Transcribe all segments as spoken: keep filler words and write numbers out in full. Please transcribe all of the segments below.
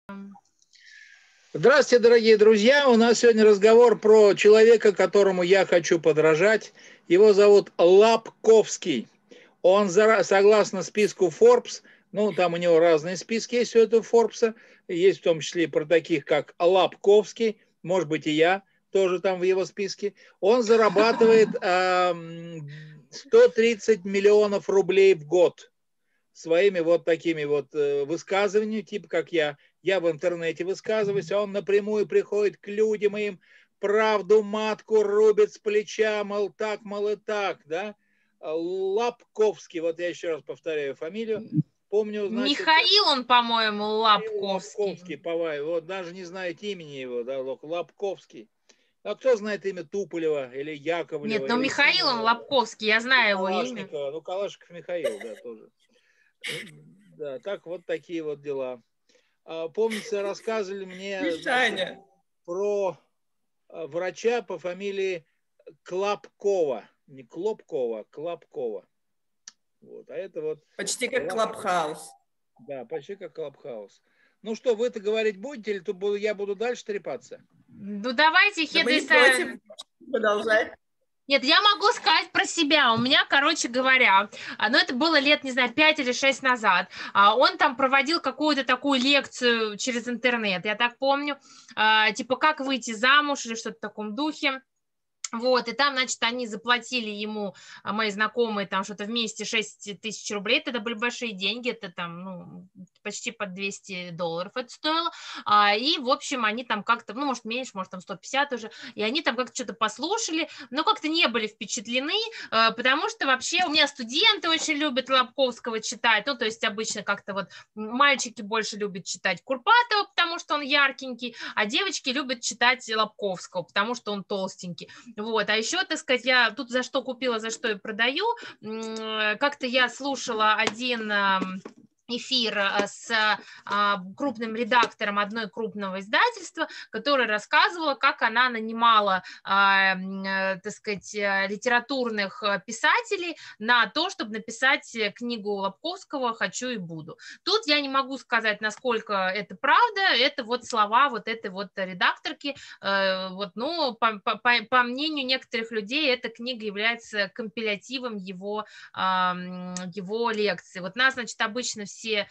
Здравствуйте, дорогие друзья! У нас сегодня разговор про человека, которому я хочу подражать. Его зовут Лабковский. Он, согласно списку Forbes, ну, там у него разные списки есть у этого Forbes, есть в том числе и про таких, как Лабковский, может быть, и я тоже там в его списке. Он зарабатывает э, сто тридцать миллионов рублей в год своими вот такими вот высказываниями, типа как я. Я в интернете высказываюсь, а он напрямую приходит к людям и им правду матку рубит с плеча, мол, так, мол, и так, да. Лабковский, вот я еще раз повторяю фамилию. Помню, значит... Михаил он, по-моему, Лабковский. Лабковский, по-моему, вот даже не знаете имени его, да, Лабковский. А кто знает имя Туполева или Яковлева? Нет, но или Михаил Симонова? Он Лабковский, я знаю его имя. Ну, Калашников Михаил, да, тоже. Да, так вот такие вот дела. Помните, рассказывали мне значит, про врача по фамилии Клопкова. Не Клопкова, Клопкова. Вот. А это вот... Почти как Клабхаус. Да, почти как Клабхаус. Ну что, вы-то говорить будете, или то я буду дальше трепаться? Ну давайте, да мы не против. Продолжать. Нет, я могу сказать про себя. У меня, короче говоря, ну это было лет, не знаю, пять или шесть назад. Он там проводил какую-то такую лекцию через интернет, я так помню, типа как выйти замуж или что-то в таком духе. Вот, и там, значит, они заплатили ему, мои знакомые, там что-то вместе шесть тысяч рублей, это были большие деньги, это там, ну, почти под двести долларов это стоило, а, и, в общем, они там как-то, ну, может, меньше, может, там сто пятьдесят уже, и они там как-то что-то послушали, но как-то не были впечатлены, а, потому что вообще у меня студенты очень любят Лабковского читать, ну, то есть обычно как-то вот мальчики больше любят читать Курпатова, потому что он яркенький, а девочки любят читать Лабковского, потому что он толстенький. Вот, а еще, так сказать, я тут за что купила, за что и продаю. Как-то я слушала один эфир с крупным редактором одной крупного издательства, которая рассказывала, как она нанимала, так сказать, литературных писателей на то, чтобы написать книгу Лабковского «Хочу и буду». Тут я не могу сказать, насколько это правда, это вот слова вот этой вот редакторки, вот, ну, по, по, по мнению некоторых людей, эта книга является компилятивом его, его лекций. Вот нас, значит, обычно все все,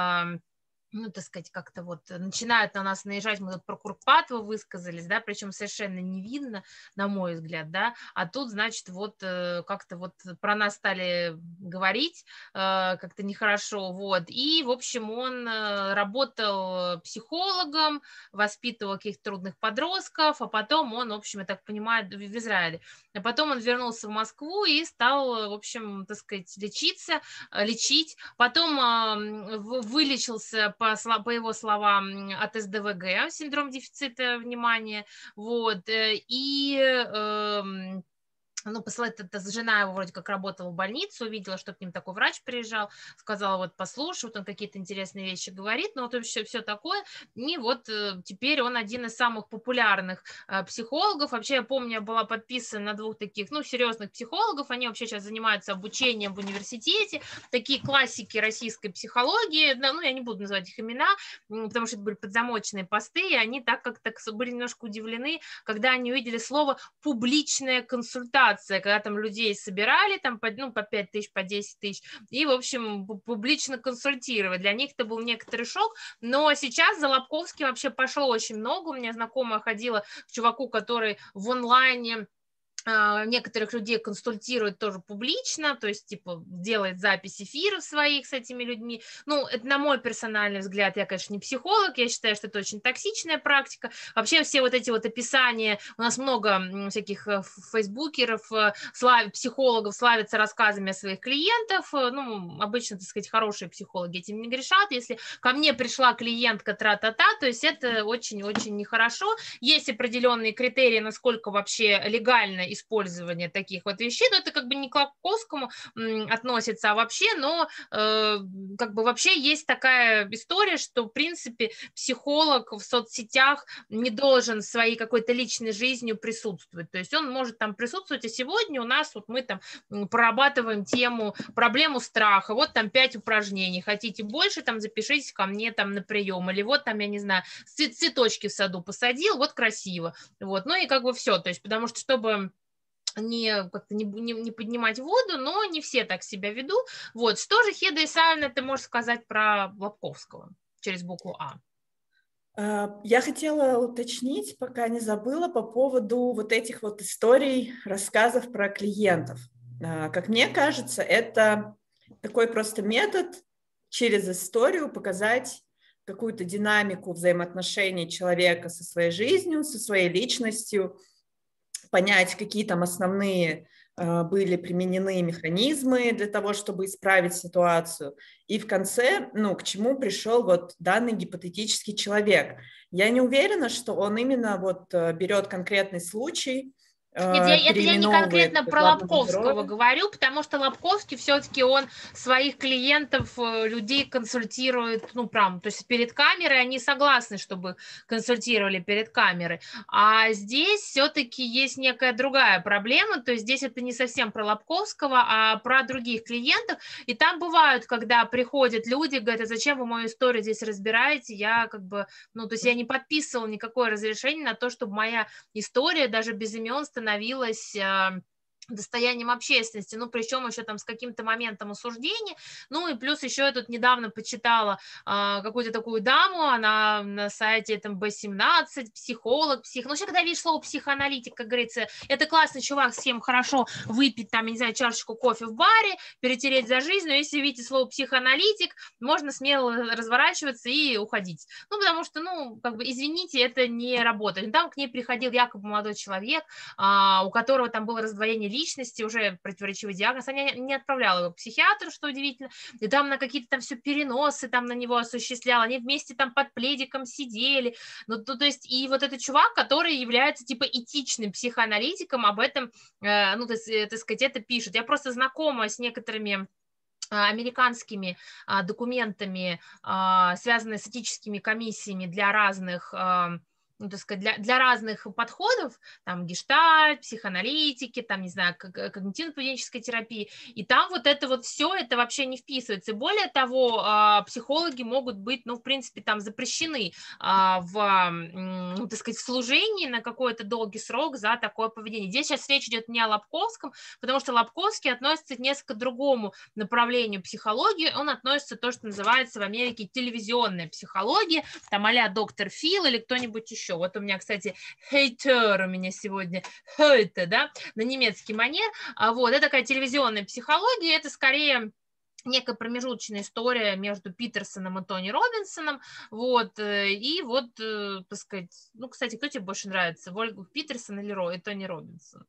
ну, так сказать, как-то вот начинают на нас наезжать, мы тут про Курпатова высказались, да, причем совершенно невинно, на мой взгляд, да, а тут, значит, вот как-то вот про нас стали говорить как-то нехорошо, вот, и, в общем, он работал психологом, воспитывал каких-то трудных подростков, а потом он, в общем, я так понимаю, в Израиле, а потом он вернулся в Москву и стал, в общем, так сказать, лечиться, лечить, потом вылечился По, по его словам, от эс дэ вэ гэ, синдром дефицита внимания, вот, и э, ну, посылать, это жена его вроде как работала в больнице, увидела, что к ним такой врач приезжал, сказала, вот, послушай, вот он какие-то интересные вещи говорит, ну, вот вообще все такое, и вот теперь он один из самых популярных психологов, вообще, я помню, я была подписана на двух таких, ну, серьезных психологов, они вообще сейчас занимаются обучением в университете, такие классики российской психологии, ну, я не буду называть их имена, потому что это были подзамоченные посты, и они так как-то были немножко удивлены, когда они увидели слово «публичная консультация», когда там людей собирали там по, ну, по пять тысяч, по десять тысяч, и, в общем, публично консультировать. Для них это был некоторый шок, но сейчас за Лабковским вообще пошло очень много. У меня знакомая ходила к чуваку, который в онлайне некоторых людей консультирует тоже публично, то есть, типа, делает запись эфиров своих с этими людьми. Ну, это на мой персональный взгляд, я, конечно, не психолог, я считаю, что это очень токсичная практика. Вообще все вот эти вот описания, у нас много всяких фейсбукеров, слав... психологов славятся рассказами о своих клиентов, ну, обычно, так сказать, хорошие психологи этим не грешат. Если ко мне пришла клиентка тра-та-та, то есть это очень-очень нехорошо. Есть определенные критерии, насколько вообще легально и использования таких вот вещей, но это как бы не к Лабковскому относится, а вообще, но э, как бы вообще есть такая история, что, в принципе, психолог в соцсетях не должен своей какой-то личной жизнью присутствовать, то есть он может там присутствовать, а сегодня у нас вот мы там прорабатываем тему, проблему страха, вот там пять упражнений, хотите больше, там запишитесь ко мне там на прием, или вот там, я не знаю, цветочки в саду посадил, вот красиво, вот, ну и как бы все, то есть потому что, чтобы не, как-то не, не, не поднимать воду, но не все так себя ведут, вот, что же, Хеда Исаевна, ты можешь сказать про Лабковского через букву А? Я хотела уточнить, пока не забыла, по поводу вот этих вот историй, рассказов про клиентов. Как мне кажется, это такой просто метод через историю показать какую-то динамику взаимоотношений человека со своей жизнью, со своей личностью, понять, какие там основные были применены механизмы для того, чтобы исправить ситуацию. И в конце, ну, к чему пришел вот данный гипотетический человек. Я не уверена, что он именно вот берет конкретный случай. Нет, я, это я не конкретно про Лабковского героя. говорю, потому что Лабковский все-таки он своих клиентов, людей консультирует, ну, прям, то есть перед камерой они согласны, чтобы консультировали перед камерой. А здесь все-таки есть некая другая проблема, то есть здесь это не совсем про Лабковского, а про других клиентов. И там бывают, когда приходят люди, говорят, а зачем вы мою историю здесь разбираете? Я как бы, ну, то есть я не подписывала никакое разрешение на то, чтобы моя история даже без имен становилась становилась достоянием общественности, ну, причем еще там с каким-то моментом осуждения, ну, и плюс еще я тут недавно почитала э, какую-то такую даму, она на сайте этом бэ семнадцать, психолог, псих, ну, вообще, когда видишь слово психоаналитик, как говорится, это классный чувак, с кем хорошо выпить, там, я не знаю, чашечку кофе в баре, перетереть за жизнь, но если видите слово психоаналитик, можно смело разворачиваться и уходить, ну, потому что, ну, как бы, извините, это не работает, там к ней приходил якобы молодой человек, э, у которого там было раздвоение личности, уже противоречивый диагноз, она не отправляла его к психиатру, что удивительно, и там на какие-то там все переносы там на него осуществляла, они вместе там под пледиком сидели, ну, то, то есть, и вот этот чувак, который является, типа, этичным психоаналитиком, об этом, э, ну, то есть, э, так сказать, это пишет. Я просто знакома с некоторыми американскими а, документами, а, связанными с этическими комиссиями для разных а, ну, так сказать, для, для разных подходов, там, гештальт, психоаналитики, там, не знаю, когнитивно-поведенческой терапии, и там вот это вот все, это вообще не вписывается. И более того, психологи могут быть, ну, в принципе, там, запрещены в, ну, так сказать, в служении на какой-то долгий срок за такое поведение. Здесь сейчас речь идет не о Лабковском, потому что Лабковский относится к несколько другому направлению психологии, он относится к то, что называется в Америке телевизионная психология, там, а-ля доктор Фил или кто-нибудь еще. Вот у меня, кстати, хейтер у меня сегодня, хейте, да, на немецкий манер. Вот, это такая телевизионная психология, это скорее некая промежуточная история между Питерсоном и Тони Робинсоном, вот, и вот, так сказать, ну, кстати, кто тебе больше нравится, Вольга Питерсон или Ро, и Тони Робинсон?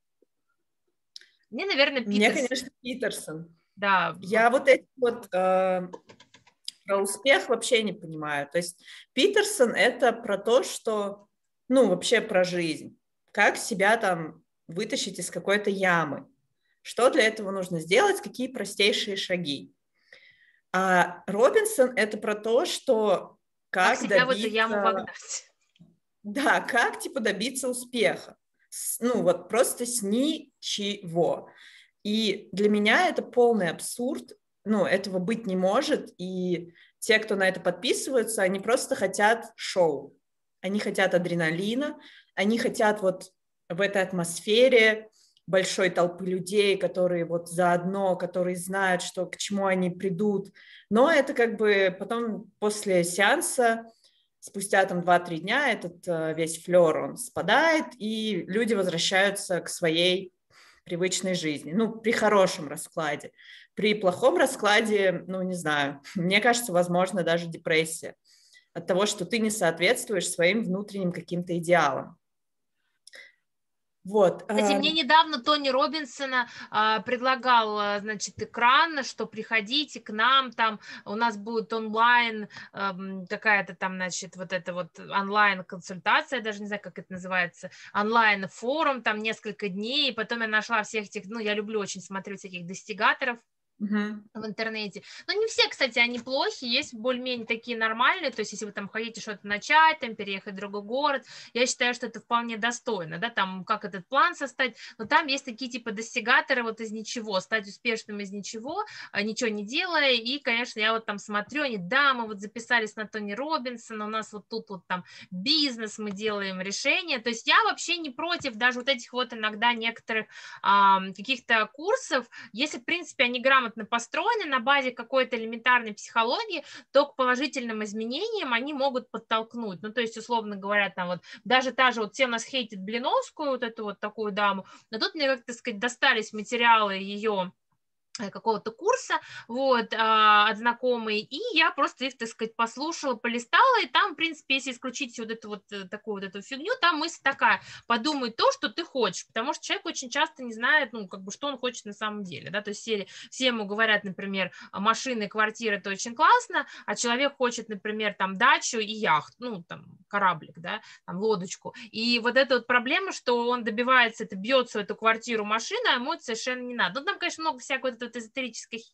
Мне, наверное, Питерсон. Мне, конечно, Питерсон. Да. Я вот эти вот... Э... Про успех вообще не понимаю. То есть Питерсон – это про то, что, ну, вообще про жизнь. Как себя там вытащить из какой-то ямы. Что для этого нужно сделать, какие простейшие шаги. А Робинсон – это про то, что как, как себя добиться... в эту яму вогнать. Да, как, типа, добиться успеха. Ну, вот просто с ничего. И для меня это полный абсурд. Ну, этого быть не может, и те, кто на это подписываются, они просто хотят шоу, они хотят адреналина, они хотят вот в этой атмосфере большой толпы людей, которые вот заодно, которые знают, что, к чему они придут, но это как бы потом после сеанса, спустя там два-три дня этот весь флёр, он спадает, и люди возвращаются к своей привычной жизни, ну, при хорошем раскладе. При плохом раскладе, ну, не знаю, мне кажется, возможно, даже депрессия от того, что ты не соответствуешь своим внутренним каким-то идеалам. Вот. Кстати, мне недавно Тони Робинсона а, предлагал, значит, экран, что приходите к нам, там у нас будет онлайн, а, какая-то там, значит, вот эта вот онлайн-консультация, я даже не знаю, как это называется, онлайн-форум, там несколько дней, и потом я нашла всех этих, ну, я люблю очень смотреть всяких достигаторов Uh-huh. в интернете. Но не все, кстати, они плохи, есть более-менее такие нормальные, то есть если вы там хотите что-то начать, там переехать в другой город, я считаю, что это вполне достойно, да, там как этот план составить, но там есть такие типа достигаторы вот из ничего, стать успешным из ничего, ничего не делая, и, конечно, я вот там смотрю, они, да, мы вот записались на Тони Робинсона, у нас вот тут вот там бизнес, мы делаем решения, то есть я вообще не против даже вот этих вот иногда некоторых а, каких-то курсов, если, в принципе, они грамотно построены на базе какой-то элементарной психологии, то к положительным изменениям они могут подтолкнуть. Ну, то есть, условно говоря, там вот даже та же, вот все у нас хейтят Блиновскую, вот эту вот такую даму, но тут мне, как-то сказать, достались материалы ее какого-то курса, вот, от знакомой, и я просто их, так сказать, послушала, полистала, и там, в принципе, если исключить вот эту вот такую вот эту фигню, там мысль такая: подумай то, что ты хочешь, потому что человек очень часто не знает, ну, как бы, что он хочет на самом деле, да, то есть все, все ему говорят, например, машины, квартиры, это очень классно, а человек хочет, например, там, дачу и яхту, ну, там, кораблик, да, там, лодочку, и вот эта вот проблема, что он добивается, это бьется в эту квартиру, машину, а ему это совершенно не надо. Ну, там, конечно, много всякой вот эзотерической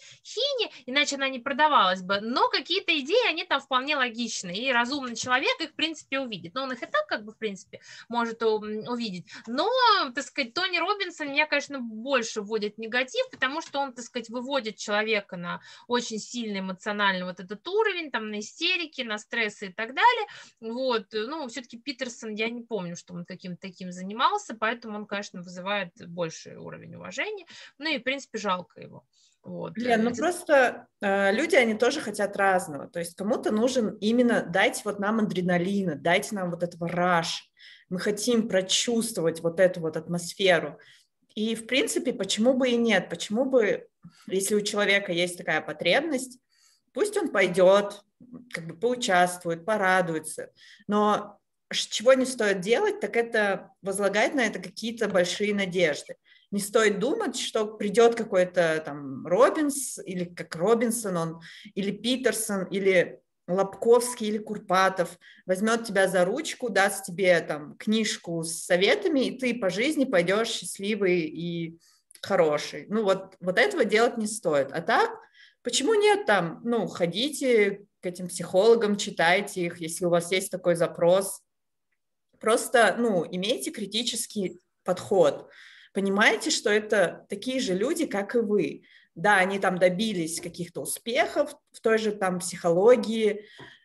хини, иначе она не продавалась бы, но какие-то идеи, они там вполне логичны, и разумный человек их, в принципе, увидит. Но он их и так, как бы, в принципе, может увидеть. Но, так сказать, Тони Робинсон меня, конечно, больше вводит в негатив, потому что он, так сказать, выводит человека на очень сильный эмоциональный вот этот уровень, там, на истерики, на стрессы и так далее. Вот, ну, все-таки Питерсон, я не помню, что он каким-то таким занимался, поэтому он, конечно, вызывает больший уровень уважения, ну и, в принципе, жалко его. Вот. Лен, ну просто э, люди, они тоже хотят разного. То есть кому-то нужен именно дайте вот нам адреналина, дайте нам вот этого раша. Мы хотим прочувствовать вот эту вот атмосферу. И, в принципе, почему бы и нет? Почему бы, если у человека есть такая потребность, пусть он пойдет, как бы поучаствует, порадуется. Но чего не стоит делать, так это возлагать на это какие-то большие надежды. Не стоит думать, что придет какой-то там Робинс, или как Робинсон он, или Питерсон, или Лапковский, или Курпатов, возьмет тебя за ручку, даст тебе там книжку с советами, и ты по жизни пойдешь счастливый и хороший. Ну вот, вот этого делать не стоит. А так, почему нет там? Ну, ходите к этим психологам, читайте их, если у вас есть такой запрос. Просто, ну, имейте критический подход. Понимаете, что это такие же люди, как и вы. Да, они там добились каких-то успехов в той же там психологии,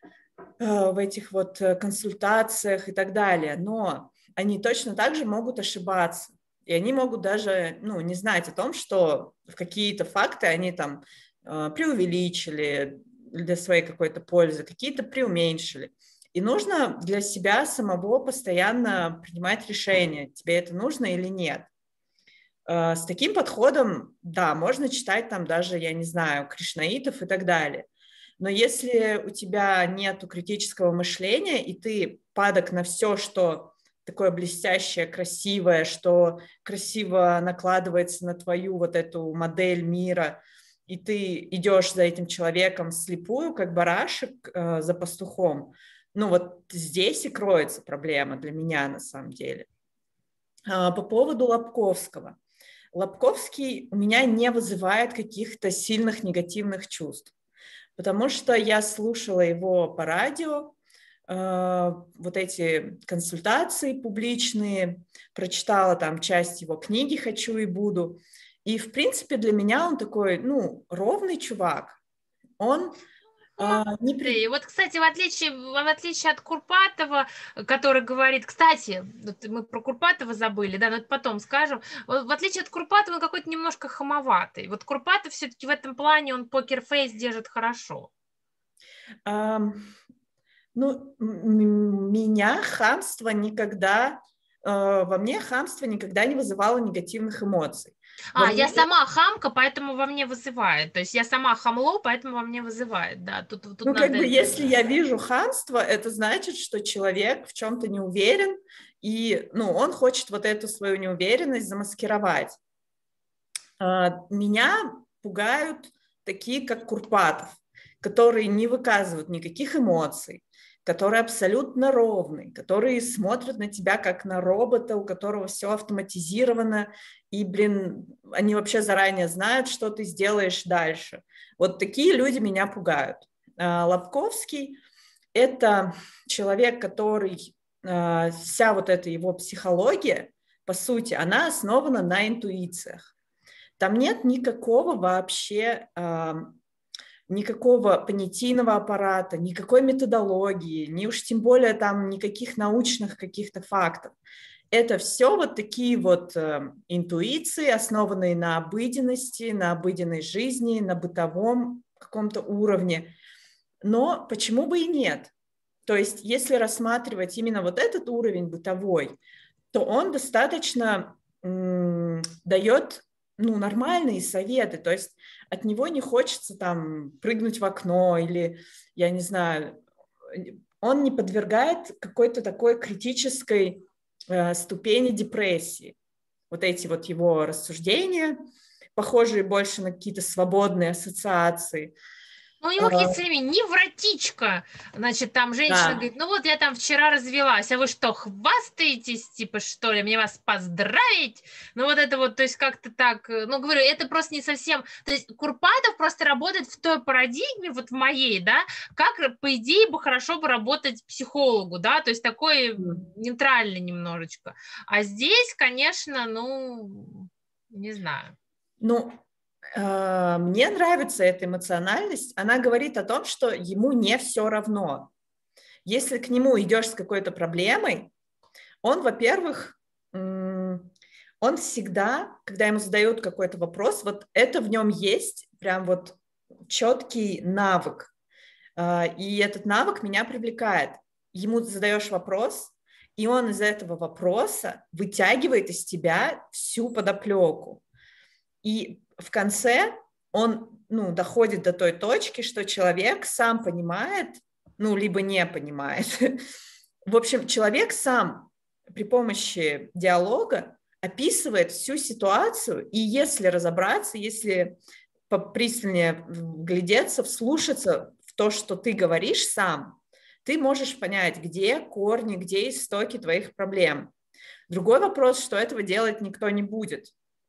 в этих вот консультациях и так далее, но они точно так же могут ошибаться. И они могут даже, ну, не знать о том, что в какие-то факты они там преувеличили для своей какой-то пользы, какие-то преуменьшили. И нужно для себя самого постоянно принимать решение, тебе это нужно или нет. С таким подходом, да, можно читать там даже, я не знаю, кришнаитов и так далее. Но если у тебя нет критического мышления, и ты падок на все, что такое блестящее, красивое, что красиво накладывается на твою вот эту модель мира, и ты идешь за этим человеком вслепую, как барашек э, за пастухом, ну вот здесь и кроется проблема для меня на самом деле. По поводу Лапковского. Лапковский у меня не вызывает каких-то сильных негативных чувств, потому что я слушала его по радио, э, вот эти консультации публичные, прочитала там часть его книги «Хочу и буду», и, в принципе, для меня он такой, ну, ровный чувак. Он... Не при... Вот, кстати, в отличие, в отличие от Курпатова, который говорит, кстати, вот мы про Курпатова забыли, да, но это потом скажем, в отличие от Курпатова он какой-то немножко хамоватый. Вот Курпатов все-таки в этом плане, он покерфейс держит хорошо. Um, ну, меня хамство никогда во мне хамство никогда не вызывало негативных эмоций. А, мне... я сама хамка, поэтому во мне вызывает. То есть я сама хамло, поэтому во мне вызывает. Да, тут, тут ну, надо... как бы, если я вижу хамство, это значит, что человек в чем-то не уверен, и, ну, он хочет вот эту свою неуверенность замаскировать. Меня пугают такие, как Курпатов, которые не выказывают никаких эмоций, которые абсолютно ровный, которые смотрят на тебя как на робота, у которого все автоматизировано, и, блин, они вообще заранее знают, что ты сделаешь дальше. Вот такие люди меня пугают. Лабковский – это человек, который, вся вот эта его психология, по сути, она основана на интуициях. Там нет никакого вообще... никакого понятийного аппарата, никакой методологии, ни уж тем более там никаких научных каких-то фактов. Это все вот такие вот э, интуиции, основанные на обыденности, на обыденной жизни, на бытовом каком-то уровне. Но почему бы и нет? То есть если рассматривать именно вот этот уровень бытовой, то он достаточно м- дает ну, нормальные советы, то есть от него не хочется там прыгнуть в окно или, я не знаю, он не подвергает какой-то такой критической э, ступени депрессии. Вот эти вот его рассуждения, похожие больше на какие-то свободные ассоциации. Ну, у него какие-то все время невротичка. Значит, там женщина да. говорит, ну вот я там вчера развелась, а вы что, хвастаетесь, типа, что ли, мне вас поздравить? Ну, вот это вот, то есть как-то так, ну, говорю, это просто не совсем... То есть Курпатов просто работает в той парадигме, вот в моей, да, как, по идее, бы хорошо бы работать психологу, да, то есть такой нейтральный немножечко. А здесь, конечно, ну, не знаю. Ну... Мне нравится эта эмоциональность. Она говорит о том, что ему не все равно. Если к нему идешь с какой-то проблемой, он, во-первых, он всегда, когда ему задают какой-то вопрос, вот это в нем есть прям вот четкий навык. И этот навык меня привлекает. Ему задаешь вопрос, и он из этого вопроса вытягивает из тебя всю подоплеку. И в конце он ну, доходит до той точки, что человек сам понимает, ну, либо не понимает. В общем, человек сам при помощи диалога описывает всю ситуацию, и если разобраться, если попристальнее вглядеться, вслушаться в то, что ты говоришь сам, ты можешь понять, где корни, где истоки твоих проблем. Другой вопрос, что этого делать никто не будет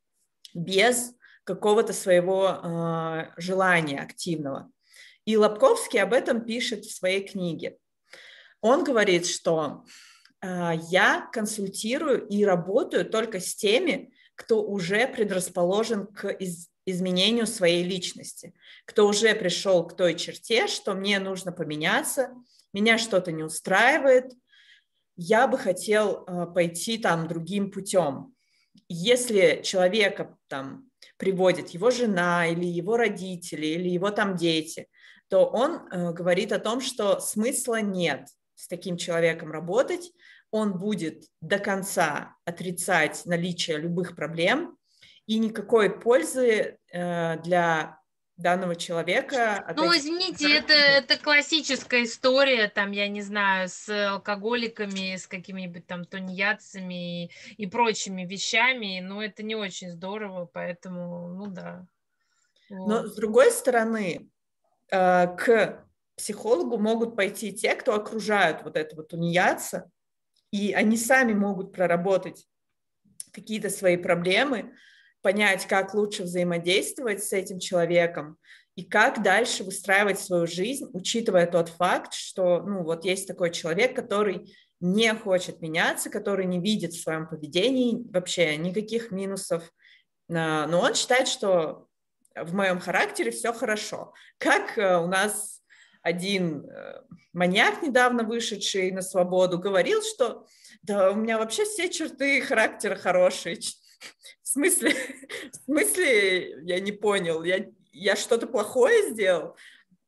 без какого-то своего э, желания активного. И Лабковский об этом пишет в своей книге. Он говорит, что э, я консультирую и работаю только с теми, кто уже предрасположен к из, изменению своей личности, кто уже пришел к той черте, что мне нужно поменяться, меня что-то не устраивает, я бы хотел э, пойти там другим путем. Если человека там приводит его жена или его родители, или его там дети, то он э, говорит о том, что смысла нет с таким человеком работать, он будет до конца отрицать наличие любых проблем, и никакой пользы э, для данного человека... Ну, этих... извините, это, это классическая история, там, я не знаю, с алкоголиками, с какими-нибудь там тунеядцами и, и прочими вещами, но это не очень здорово, поэтому, ну да. Вот. Но, с другой стороны, э, к психологу могут пойти те, кто окружают вот этого тунеядца, и они сами могут проработать какие-то свои проблемы, понять, как лучше взаимодействовать с этим человеком и как дальше выстраивать свою жизнь, учитывая тот факт, что, ну, вот есть такой человек, который не хочет меняться, который не видит в своем поведении вообще никаких минусов, но он считает, что в моем характере все хорошо. Как у нас один маньяк, недавно вышедший на свободу, говорил, что да, у меня вообще все черты характера хорошие. В смысле? В смысле? Я не понял. Я, я что-то плохое сделал?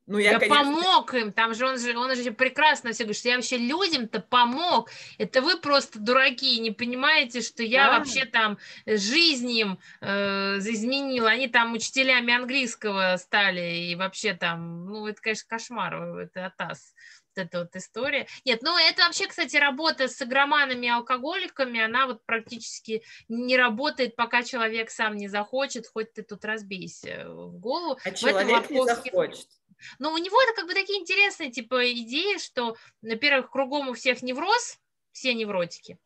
Ну, я, да конечно... помог им, там же он же, он же прекрасно все говорит, что я вообще людям-то помог, это вы просто дураки, не понимаете, что я Да. вообще там жизнь им э, изменила, они там учителями английского стали, и вообще там, ну, это, конечно, кошмар, это атас. Вот эта вот история. Нет, ну это вообще, кстати, работа с игроманами и алкоголиками, она вот практически не работает, пока человек сам не захочет, хоть ты тут разбейся в голову. А В этом человек не Лобковский... захочет. Но у него это как бы такие интересные типа идеи, что, во-первых, кругом у всех невроз, все невротики.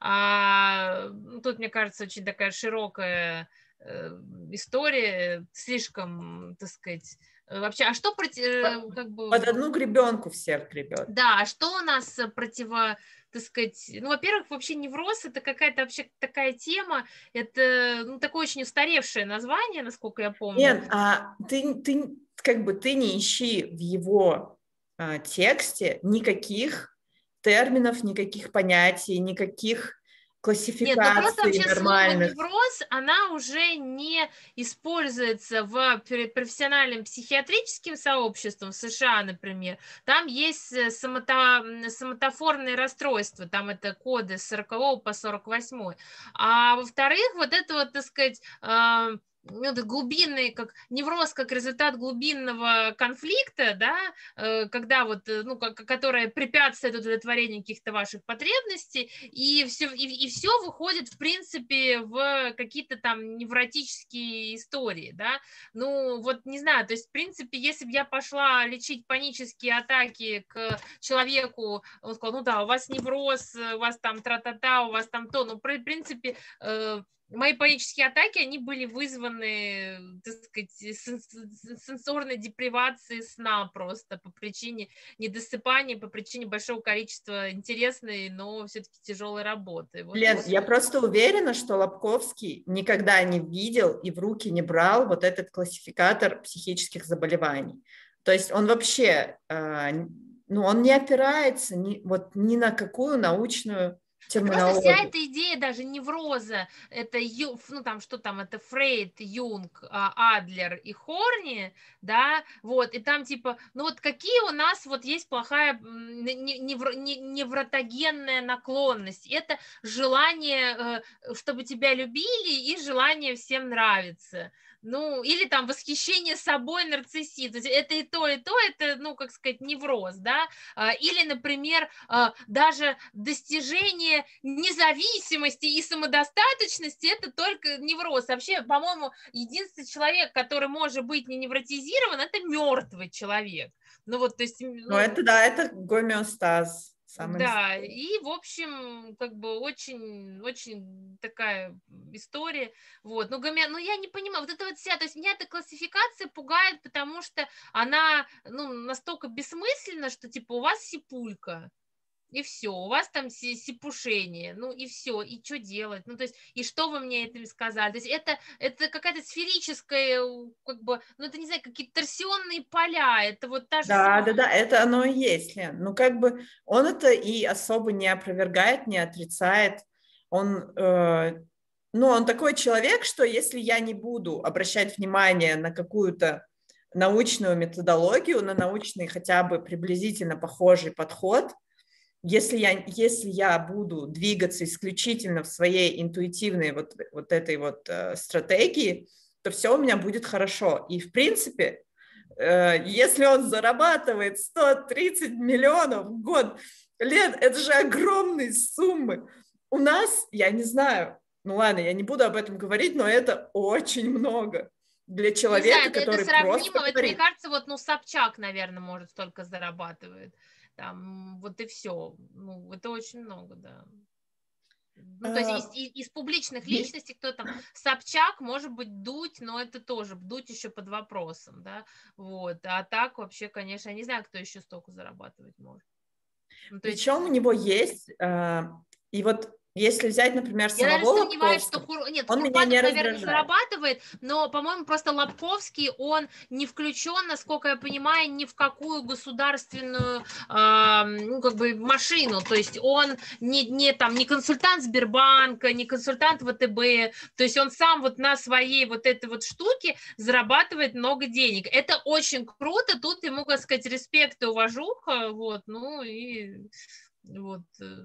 А, тут, мне кажется, очень такая широкая э, история, слишком, так сказать, вообще, а что против, Под, как бы... под одну гребенку всех гребет. Да, а что у нас противо, так сказать, ну, во-первых, вообще невроз это какая-то вообще такая тема, это ну, такое очень устаревшее название, насколько я помню. Нет, а ты, ты как бы ты не ищи в его а, тексте никаких терминов, никаких понятий, никаких классификаций Нет, ну просто вообще нормальных. слово невроз, она уже не используется в профессиональном психиатрическим сообществе в США, например. Там есть самото, соматофорные расстройства, там это коды с сорокового по сорок восьмой. А во-вторых, вот это вот, так сказать, ну, это глубинный, как невроз, как результат глубинного конфликта, да, когда вот, ну, как, которое препятствует удовлетворению каких-то ваших потребностей, и все, и, и все выходит, в принципе, в какие-то там невротические истории, да, ну, вот, не знаю, то есть, в принципе, если бы я пошла лечить панические атаки к человеку, он сказал, ну, да, у вас невроз, у вас там тра-та-та, у вас там то, ну, в принципе, мои панические атаки, они были вызваны, так сказать, сенсорной депривацией сна просто по причине недосыпания, по причине большого количества интересной, но все-таки тяжелой работы. Вот. Лен, я просто уверена, что Лобковский никогда не видел и в руки не брал вот этот классификатор психических заболеваний. То есть он вообще, ну, он не опирается ни, вот, ни на какую научную терминологию. Просто вся эта идея даже невроза, это, ну там, что там, это Фрейд, Юнг, Адлер и Хорни, да, вот, и там типа, ну вот какие у нас вот есть плохая невротогенная наклонность, это желание, чтобы тебя любили и желание всем нравиться. Ну, или там восхищение собой, нарциссизм. То есть это и то, и то, это, ну, как сказать, невроз, да. Или, например, даже достижение независимости и самодостаточности, это только невроз. Вообще, по-моему, единственный человек, который может быть не невротизирован, это мертвый человек. Ну, вот, то есть... Ну, ну это, да, это гомеостаз. Самый да, и, в общем, как бы очень, очень такая история, вот, но, ну, я не понимаю, вот это вот вся, то есть меня эта классификация пугает, потому что она, ну, настолько бессмысленна, что, типа, у вас сипулька, и все, у вас там сипушение, ну и все, и что делать, ну то есть, и что вы мне этим сказали, то есть это, это какая-то сферическая, как бы, ну это, не знаю, какие-то торсионные поля, это вот та же Да, самая... да, да, это оно и есть, Лен, ну как бы он это и особо не опровергает, не отрицает, он, э, ну он такой человек, что если я не буду обращать внимание на какую-то научную методологию, на научный хотя бы приблизительно похожий подход, Если я, если я буду двигаться исключительно в своей интуитивной вот, вот этой вот э, стратегии, то все у меня будет хорошо. И, в принципе, э, если он зарабатывает сто тридцать миллионов в год, Лен, это же огромные суммы. У нас, я не знаю, ну ладно, я не буду об этом говорить, но это очень много для человека, не знаю, это, который это сравнимо, просто это, говорит. мне кажется, вот, ну, Собчак, наверное, может, столько зарабатывает. Там, вот и все. Ну, это очень много, да. Ну, то есть из, из, из публичных личностей, кто там, Собчак, может быть, Дудь, но это тоже, Дудь еще под вопросом, да, вот, а так вообще, конечно, я не знаю, кто еще столько зарабатывать может. Ну, то Причем есть... у него есть, э, и вот Если взять, например, Я даже самого сомневаюсь, что Лобковского, Кур... Нет, он меня Курпатов, не наверное, раздражает. зарабатывает, но, по-моему, просто Лобковский, он не включен, насколько я понимаю, ни в какую государственную, э, ну, как бы, машину. То есть он не, не, там, не консультант Сбербанка, не консультант ВТБ. То есть он сам вот на своей вот этой вот штуке зарабатывает много денег. Это очень круто. Тут ему, так сказать, респект и уважуха. Вот, ну и вот...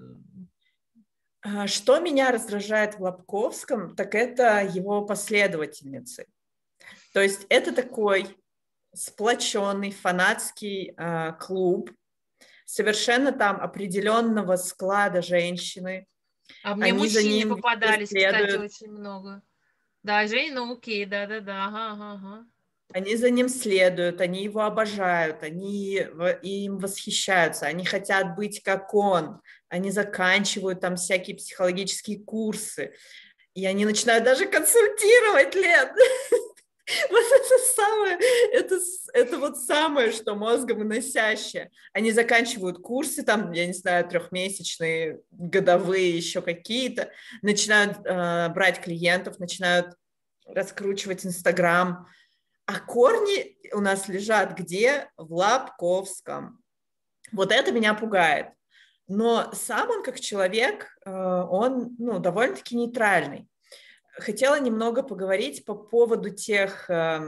Что меня раздражает в Лобковском, так это его последовательницы. То есть это такой сплоченный фанатский э, клуб, совершенно там определенного склада женщины. А мне Они за мужчины ним попадались, следуют. кстати, очень много. Да, Жень, ну окей, да-да-да, ага, ага. Они за ним следуют, они его обожают, они им восхищаются, они хотят быть как он, они заканчивают там всякие психологические курсы, и они начинают даже консультировать, Лен. Вот это самое, это, это вот самое, что мозговыносящее. Они заканчивают курсы, там, я не знаю, трехмесячные, годовые, еще какие-то, начинают э, брать клиентов, начинают раскручивать Инстаграм. А корни у нас лежат где? В Лобковском. Вот это меня пугает. Но сам он как человек, он ну, довольно-таки нейтральный. Хотела немного поговорить по поводу тех,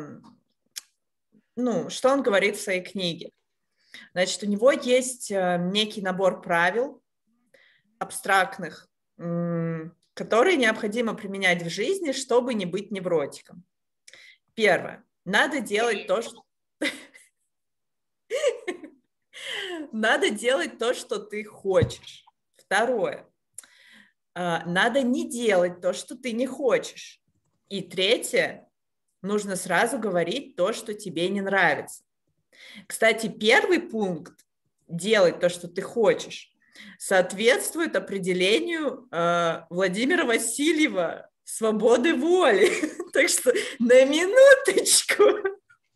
ну, что он говорит в своей книге. Значит, у него есть некий набор правил абстрактных, которые необходимо применять в жизни, чтобы не быть невротиком. Первое. Надо делать то, что... Надо делать то, что ты хочешь. Второе. Надо не делать то, что ты не хочешь. И третье. Нужно сразу говорить то, что тебе не нравится. Кстати, первый пункт «делать то, что ты хочешь» соответствует определению э, Владимира Васильева «свободы воли». Так что на минуточку...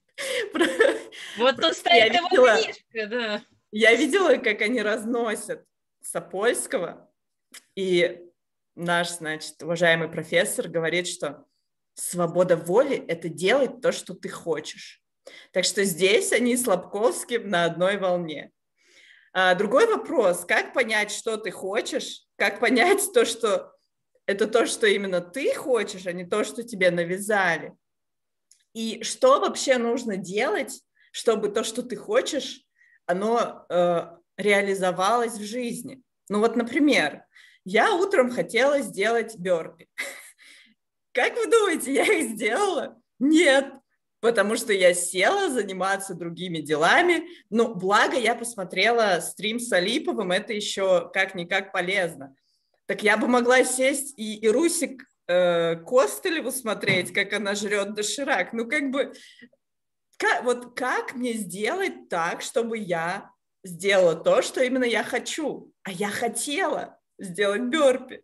Вот тут стоит его книжка, да. Я видела, как они разносят Сапольского, и наш, значит, уважаемый профессор говорит, что свобода воли – это делать то, что ты хочешь. Так что здесь они с Лобковским на одной волне. А другой вопрос – как понять, что ты хочешь, как понять то, что это то, что именно ты хочешь, а не то, что тебе навязали. И что вообще нужно делать, чтобы то, что ты хочешь, оно э, реализовалось в жизни. Ну вот, например, я утром хотела сделать бёрпи. Как вы думаете, я их сделала? Нет, потому что я села заниматься другими делами. Ну, благо я посмотрела стрим с Алиповым, это еще как-никак полезно. Так я бы могла сесть и, и Русик э, Костылеву смотреть, как она жрет доширак. Ну, как бы, как, вот как мне сделать так, чтобы я сделала то, что именно я хочу? А я хотела сделать бёрпи.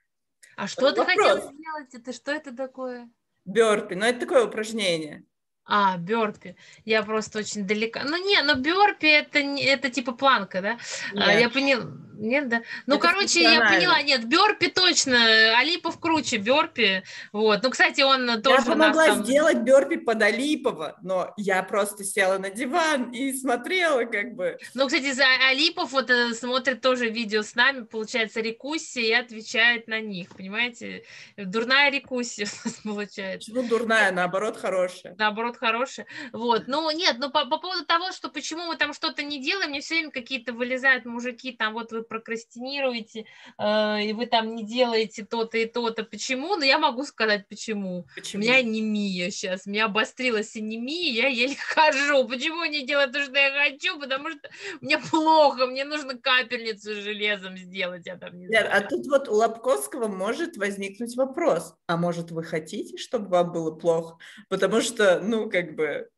А что это ты вопрос. Хотела сделать? Это что это такое? Бёрпи, ну это такое упражнение. А, бёрпи. Я просто очень далека. Ну, не, ну бёрпи это, это типа планка, да? А, я поняла. Нет, да? Ну, это короче, я поняла, нет, бёрпи точно, Алипов круче бёрпи, вот. Ну, кстати, он тоже я помогла там... сделать бёрпи под Алипова, но я просто села на диван и смотрела, как бы. Ну, кстати, за Алипов вот смотрит тоже видео с нами, получается, рекуссия и отвечает на них, понимаете? Дурная рекуссия у нас получается. Почему дурная? Наоборот, хорошая. Наоборот, хорошая. Вот, ну, нет, ну, по, по поводу того, что почему мы там что-то не делаем, мне все время какие-то вылезают мужики, там, вот вы прокрастинируете, э, и вы там не делаете то-то и то-то. Почему? Ну, я могу сказать, почему. почему. У меня анемия сейчас, у меня обострилась анемия, я еле хожу. Почему не делать то, что я хочу? Потому что мне плохо, мне нужно капельницу с железом сделать. Я там не Нет, знаю. А тут вот у Лобковского может возникнуть вопрос, а может вы хотите, чтобы вам было плохо? Потому что, ну, как бы...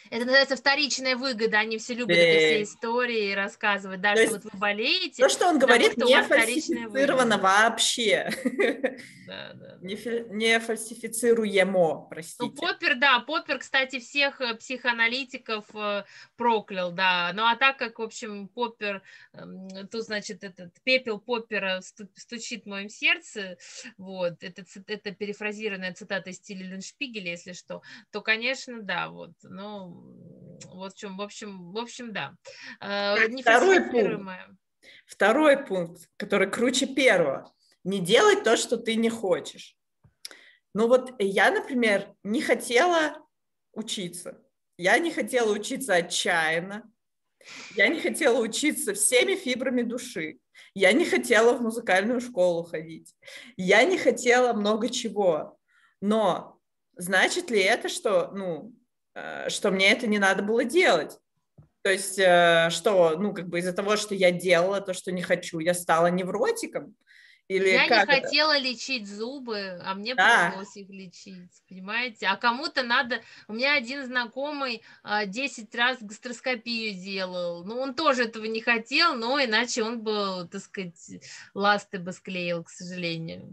Это называется вторичная выгода. Они все любят эти все истории рассказывать, да, То что есть вот вы болеете. то, что он говорит, что у не вас вторичная фальсифицировано выгода. вообще. Да, да, да. Не, фи- не фальсифицируемо, Ну, простите. Поппер, да, Поппер, кстати, всех э, психоаналитиков э, проклял, да. Ну, а так как, в общем, Поппер, э, тут, значит, этот пепел Поппера сту- стучит в моем сердце, вот, это, ци- это перефразированная цитата из стиля Линшпигеля, если что, то, конечно, да, вот, ну, вот в чем, в общем, в общем, да. Э, Так, второй пункт. Нефальсифицируемое. Второй пункт, который круче первого. Не делай то, что ты не хочешь. Ну вот я, например, не хотела учиться. Я не хотела учиться отчаянно. Я не хотела учиться всеми фибрами души. Я не хотела в музыкальную школу ходить. Я не хотела много чего. Но значит ли это, что, ну, э, что мне это не надо было делать? То есть, э, что, ну, как бы из-за того, что я делала то, что не хочу, я стала невротиком? Или Я не как это? хотела лечить зубы, а мне Да. пришлось их лечить, понимаете? А кому-то надо... У меня один знакомый а, десять раз гастроскопию делал. Ну, он тоже этого не хотел, но иначе он бы, так сказать, ласты бы склеил, к сожалению.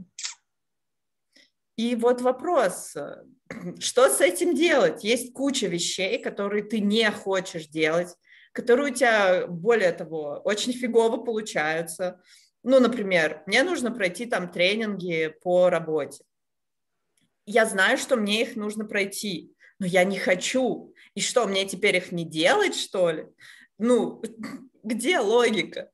И вот вопрос, что с этим делать? Есть куча вещей, которые ты не хочешь делать, которые у тебя, более того, очень фигово получаются. Ну, например, мне нужно пройти там тренинги по работе. Я знаю, что мне их нужно пройти, но я не хочу. И что, мне теперь их не делать, что ли? Ну, где логика?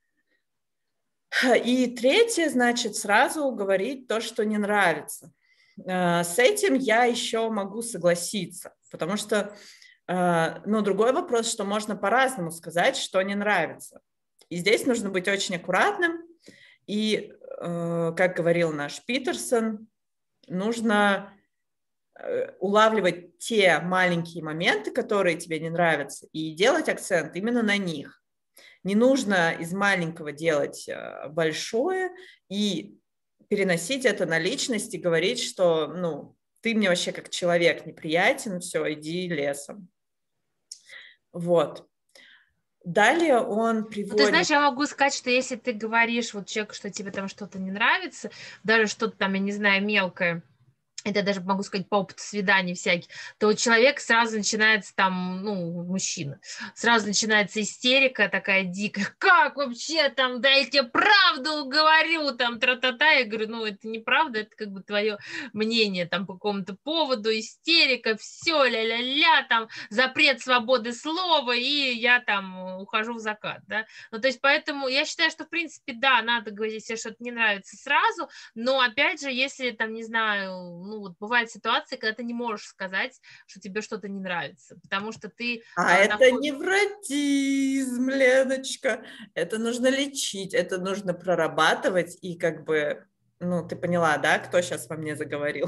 И третье, значит, сразу говорить то, что не нравится. С этим я еще могу согласиться, потому что, ну, другой вопрос, что можно по-разному сказать, что не нравится. И здесь нужно быть очень аккуратным. И, как говорил наш Питерсон, нужно улавливать те маленькие моменты, которые тебе не нравятся, и делать акцент именно на них. Не нужно из маленького делать большое и переносить это на личность и говорить, что, ну, ты мне вообще как человек неприятен, все, иди лесом. Вот. Далее он приводит... Ну, ты знаешь, я могу сказать, что если ты говоришь вот человеку, что тебе там что-то не нравится, даже что-то там, я не знаю, мелкое, это даже могу сказать по опыту свиданий всяких, то человек сразу начинается там, ну, мужчина, сразу начинается истерика такая дикая, как вообще там, да я тебе правду говорю, там, тра-та-та, я говорю, ну, это неправда, это как бы твое мнение, там, по какому-то поводу, истерика, все, ля-ля-ля, там, запрет свободы слова, и я там ухожу в закат, да, ну, то есть, поэтому я считаю, что, в принципе, да, надо говорить, если что-то не нравится сразу, но, опять же, если, там, не знаю, ну, вот бывают ситуации, когда ты не можешь сказать, что тебе что-то не нравится, потому что ты... А, а это находишь... невротизм, Леночка. Это нужно лечить, это нужно прорабатывать, и как бы, ну, ты поняла, да, кто сейчас во мне заговорил?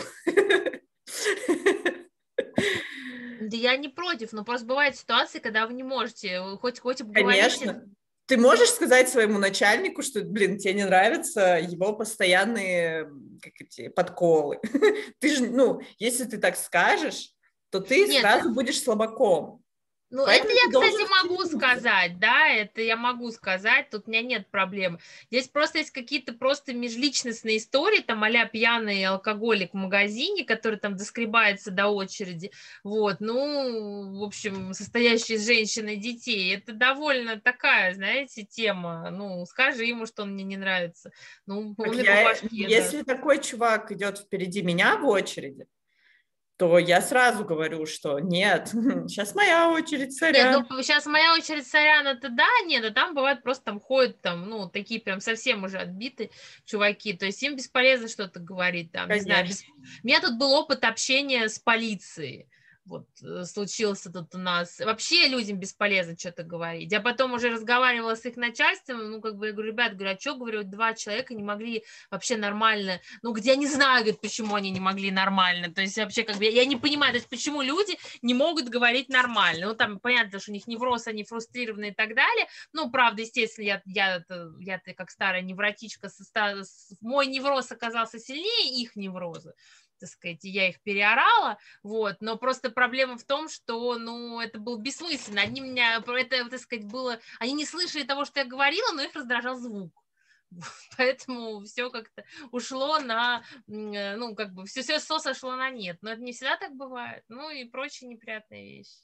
Да я не против, но просто бывают ситуации, когда вы не можете, хоть, хоть и Конечно. говорите... Ты можешь сказать своему начальнику, что, блин, тебе не нравятся его постоянные как эти, подколы. Ты же, ну, если ты так скажешь, то ты Нет, сразу будешь слабаком. ну, Поэтому это я, кстати, должен могу втянуться. сказать, да, это я могу сказать, тут у меня нет проблем. Здесь просто есть какие-то просто межличностные истории, там, а-ля пьяный алкоголик в магазине, который там доскребается до очереди, вот, ну, в общем, состоящий из женщин и детей, это довольно такая, знаете, тема, ну, скажи ему, что он мне не нравится, ну, Так он мне я, по башке если даст. такой чувак идет впереди меня в очереди, то я сразу говорю, что нет, сейчас моя очередь, Нет, сорян. ну сейчас моя очередь, сорян, это да, нет, а там бывает просто там ходят там, ну, такие прям совсем уже отбитые чуваки, то есть им бесполезно что-то говорить там, не знаю, без... у меня тут был опыт общения с полицией, вот, случился тут у нас, вообще людям бесполезно что-то говорить, я потом уже разговаривала с их начальством, ну, как бы, я говорю, ребят, говорю, а что, говорю, два человека не могли вообще нормально, ну, где я не знаю, говорит, почему они не могли нормально, то есть вообще, как бы, я не понимаю, то есть почему люди не могут говорить нормально. Ну, там, понятно, что у них невроз, они фрустрированы и так далее. Ну, правда, естественно, я, я, я как старая невротичка, мой невроз оказался сильнее их невроза. так сказать, я их переорала, вот, но просто проблема в том, что, ну, это было бессмысленно, они меня, это, так сказать, было, они не слышали того, что я говорила, но их раздражал звук. Поэтому все как-то ушло на, ну, как бы, все, все сошло на нет. Но это не всегда так бывает. Ну, и прочие неприятные вещи.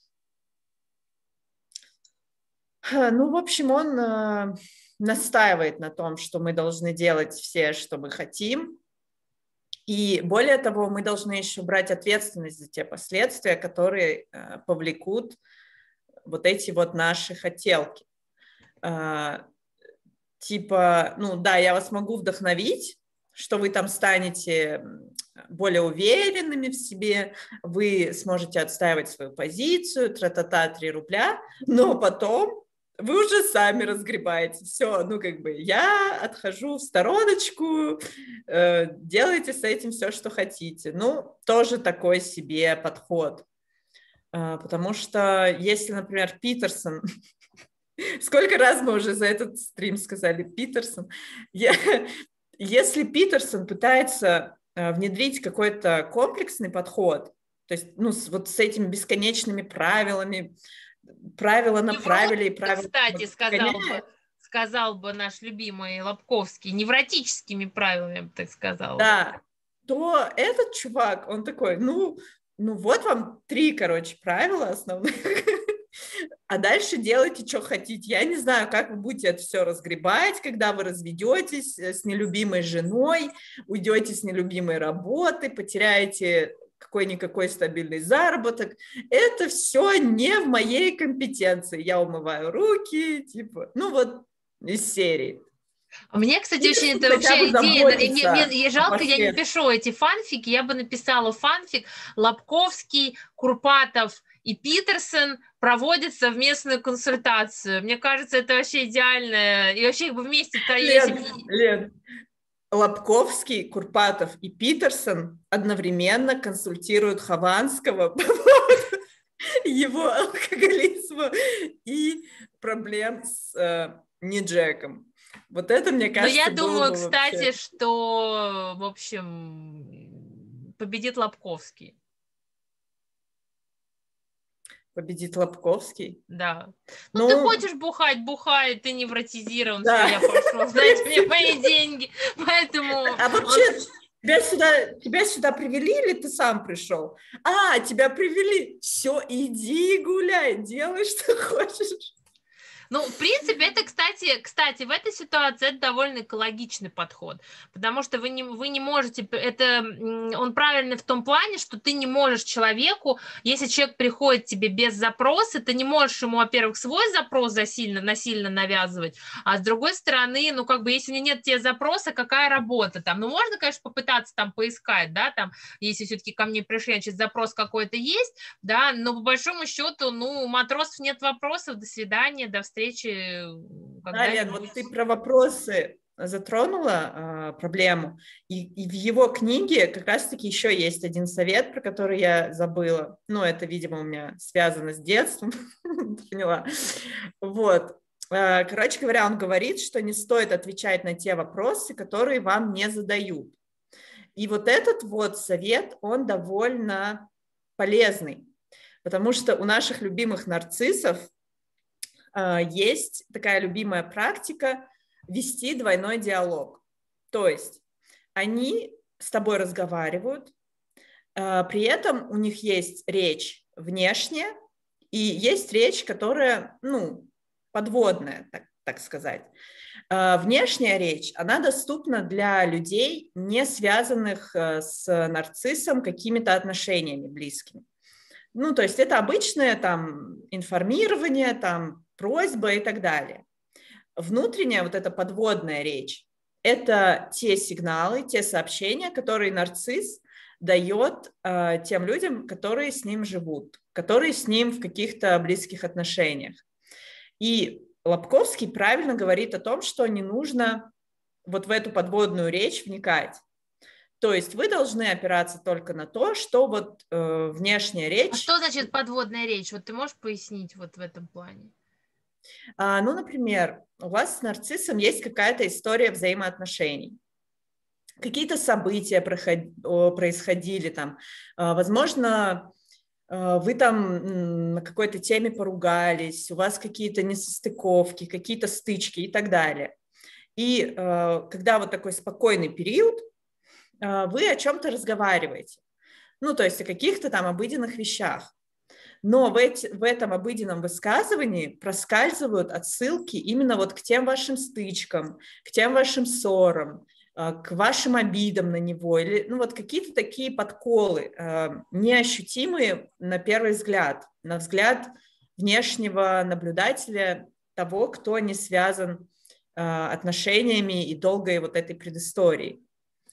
Ну, в общем, он э, настаивает на том, что мы должны делать все, что мы хотим. И более того, мы должны еще брать ответственность за те последствия, которые э, повлекут вот эти вот наши хотелки. Э, типа, ну да, я вас могу вдохновить, что вы там станете более уверенными в себе, вы сможете отстаивать свою позицию, тра-та-та, три рубля, но потом вы уже сами разгребаете. Все, ну как бы я отхожу в стороночку, э, делайте с этим все, что хотите. Ну, тоже такой себе подход. Э, потому что если, например, Питерсон... Сколько раз мы уже за этот стрим сказали Питерсон? Я... Если Питерсон пытается внедрить какой-то комплексный подход, то есть ну, с, вот с этими бесконечными правилами, правила направили и правила... Кстати, сказал бы, сказал бы наш любимый Лобковский, невротическими правилами, я бы так сказала. Да, то этот чувак, он такой, ну, ну вот вам три, короче, правила основных, а дальше делайте, что хотите. Я не знаю, как вы будете это все разгребать, когда вы разведетесь с нелюбимой женой, уйдете с нелюбимой работы, потеряете какой-никакой стабильный заработок. Это все не в моей компетенции. Я умываю руки, типа, ну вот из серии. Мне, кстати, и очень это вообще идея, мне, мне жалко, я не пишу эти фанфики, я бы написала фанфик «Лобковский, Курпатов и Питерсон проводят совместную консультацию». Мне кажется, это вообще идеально. И вообще их бы вместе-то... Лен, если... Лен, Лобковский, Курпатов и Питерсон одновременно консультируют Хованского по поводу его алкоголизма и проблем с э, Ниджеком. Вот это, мне кажется, Но я думаю, бы кстати, вообще... что, в общем, победит Лобковский. Победит Лобковский? Да. Ну, ну, ты хочешь бухать, бухай, ты невротизирован, да. Все, я пошел, дайте мне мои деньги, поэтому... А вообще, тебя сюда, тебя сюда привели или ты сам пришел? А, тебя привели, все, иди гуляй, делай, что хочешь. Ну, в принципе, это, кстати, кстати, в этой ситуации это довольно экологичный подход, потому что вы не, вы не можете, это, он правильный в том плане, что ты не можешь человеку, если человек приходит к тебе без запроса, ты не можешь ему, во-первых, свой запрос засильно, насильно навязывать, а с другой стороны, ну, как бы, если у него нет тебе запроса, какая работа там? Ну, можно, конечно, попытаться там поискать, да, там, если все-таки ко мне пришли, значит, запрос какой-то есть, да, но по большому счету, ну, у матросов нет вопросов, до свидания, до встречи. Да, Лен, вот ты про вопросы затронула э, проблему, и, и в его книге как раз-таки еще есть один совет, про который я забыла. Ну, это, видимо, у меня связано с детством, поняла. Вот. Э, короче говоря, он говорит, что не стоит отвечать на те вопросы, которые вам не задают. И вот этот вот совет, он довольно полезный, потому что у наших любимых нарциссов есть такая любимая практика вести двойной диалог. То есть они с тобой разговаривают, при этом у них есть речь внешняя и есть речь, которая, ну, подводная, так, так сказать. Внешняя речь, она доступна для людей, не связанных с нарциссом какими-то отношениями близкими. Ну, то есть это обычное там информирование, там просьба и так далее. Внутренняя вот эта подводная речь – это те сигналы, те сообщения, которые нарцисс дает э, тем людям, которые с ним живут, которые с ним в каких-то близких отношениях. И Лобковский правильно говорит о том, что не нужно вот в эту подводную речь вникать. То есть вы должны опираться только на то, что вот э, внешняя речь... А что значит подводная речь? Вот ты можешь пояснить вот в этом плане? А, ну, например, у вас с нарциссом есть какая-то история взаимоотношений. какие-то события происходили там, возможно, вы там на какой-то теме поругались, у вас какие-то несостыковки, какие-то стычки и так далее. И когда вот такой спокойный период, вы о чем-то разговариваете, ну, то есть о каких-то там обыденных вещах. Но в, эти, в этом обыденном высказывании проскальзывают отсылки именно вот к тем вашим стычкам, к тем вашим ссорам, к вашим обидам на него, или ну, вот какие-то такие подколы, неощутимые на первый взгляд, на взгляд внешнего наблюдателя, того, кто не связан отношениями и долгой вот этой предысторией.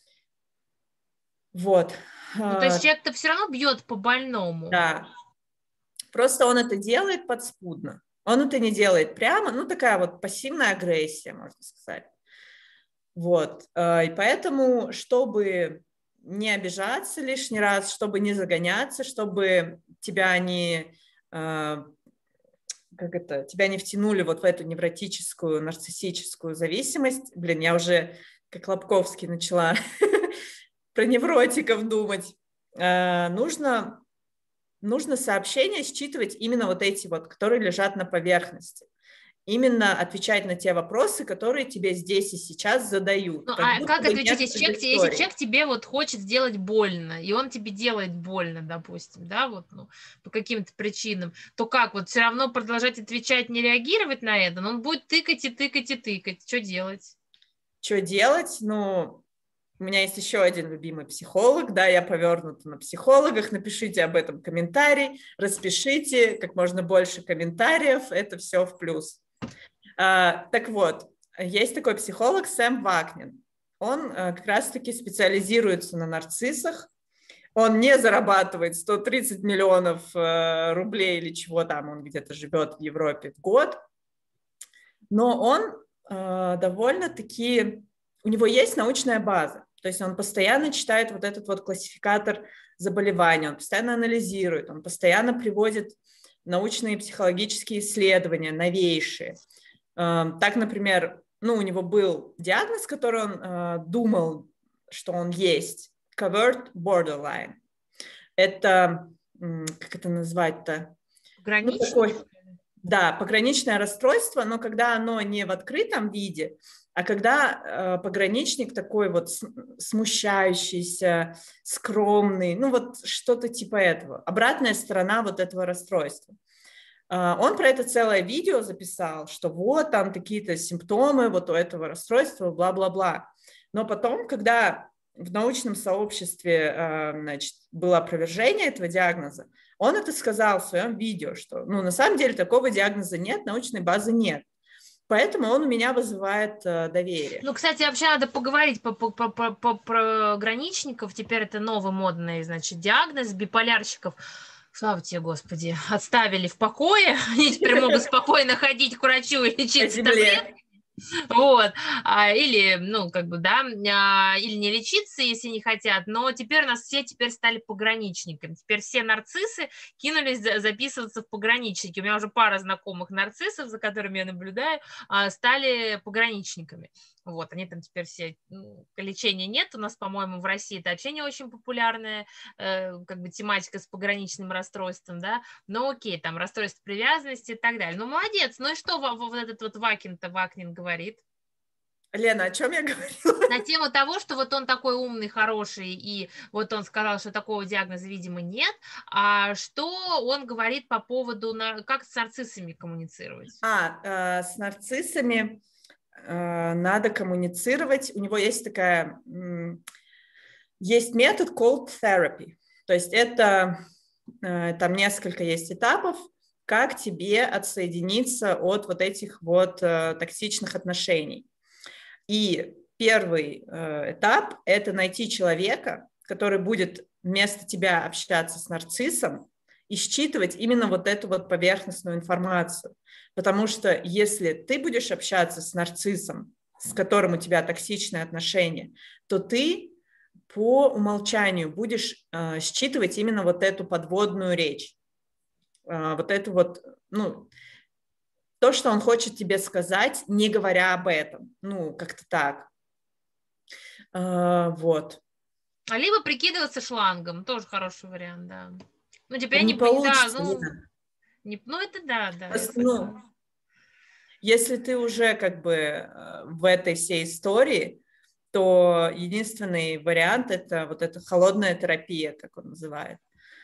Вот. Ну, то есть человек-то все равно бьет по больному. Да. Просто он это делает подспудно. Он это не делает прямо, ну, такая вот пассивная агрессия, можно сказать. Вот. И поэтому, чтобы не обижаться лишний раз, чтобы не загоняться, чтобы тебя не, как это, тебя не втянули вот в эту невротическую, нарциссическую зависимость. Блин, я уже, как Лобковский, начала про невротиков думать. Нужно... Нужно сообщения считывать именно вот эти вот, которые лежат на поверхности. Именно отвечать на те вопросы, которые тебе здесь и сейчас задают. Ну, как а как отвечать, если человек, если человек тебе вот хочет сделать больно, и он тебе делает больно, допустим, да, вот, ну, по каким-то причинам, то как, вот все равно продолжать отвечать, не реагировать на это, но он будет тыкать и тыкать и тыкать. Что делать? Что делать? Ну... У меня есть еще один любимый психолог, да, я повернута на психологах, напишите об этом комментарий, распишите, как можно больше комментариев, это все в плюс. А, так вот, есть такой психолог Сэм Вакнин, он а, как раз-таки специализируется на нарциссах, он не зарабатывает сто тридцать миллионов а, рублей или чего там, он где-то живет в Европе в год, но он а, довольно-таки, у него есть научная база. То есть он постоянно читает вот этот вот классификатор заболеваний, он постоянно анализирует, он постоянно приводит научные и психологические исследования, новейшие. Так, например, ну, у него был диагноз, который он думал, что он есть, covert borderline. Это, как это назвать-то? Пограничное? Ну, такой, да, пограничное расстройство, но когда оно не в открытом виде, а когда э, пограничник такой вот смущающийся, скромный, ну вот что-то типа этого, обратная сторона вот этого расстройства. Э, он про это целое видео записал, что вот там какие-то симптомы вот у этого расстройства, бла-бла-бла. Но потом, когда в научном сообществе э, значит, было опровержение этого диагноза, он это сказал в своем видео, что ну, на самом деле такого диагноза нет, научной базы нет. Поэтому он у меня вызывает э, доверие. Ну, кстати, вообще надо поговорить по, по, по, по, по пограничников. Теперь это новый модный, значит, диагноз биполярщиков. Слава тебе, Господи, отставили в покое. Они теперь могут спокойно ходить к врачу и лечиться таблетками. Вот, а, или, ну, как бы, да, а, или не лечиться, если не хотят, но теперь у нас все теперь стали пограничниками, теперь все нарциссы кинулись за, записываться в пограничники, у меня уже пара знакомых нарциссов, за которыми я наблюдаю, а, стали пограничниками, вот, они там теперь все, ну, лечения нет, у нас, по-моему, в России это вообще не очень популярная, э, как бы, тематика с пограничным расстройством, да, но окей, там, расстройство привязанности и так далее, ну, молодец, ну и что вот этот вот Вакин-то, Вакнин говорит? Говорит. Лена, о чем я говорила? На тему того, что вот он такой умный, хороший, и вот он сказал, что такого диагноза, видимо, нет, а что он говорит по поводу, как с нарциссами коммуницировать? А, э, с нарциссами э, надо коммуницировать, у него есть такая, есть метод cold therapy, то есть это, э, там несколько есть этапов, как тебе отсоединиться от вот этих вот э, токсичных отношений. И первый э, этап – это найти человека, который будет вместо тебя общаться с нарциссом и считывать именно вот эту вот поверхностную информацию. Потому что если ты будешь общаться с нарциссом, с которым у тебя токсичные отношения, то ты по умолчанию будешь э, считывать именно вот эту подводную речь. Вот это вот, ну, то, что он хочет тебе сказать, не говоря об этом, ну, как-то так. А, вот. А либо прикидываться шлангом, тоже хороший вариант, да. Ну, типа, я Не не получится, да, ну, Нина. не, ну, это да, да. Просто, я ну, согласна. если ты уже как бы э, в этой всей истории, то единственный вариант – это вот эта холодная терапия, как он называет.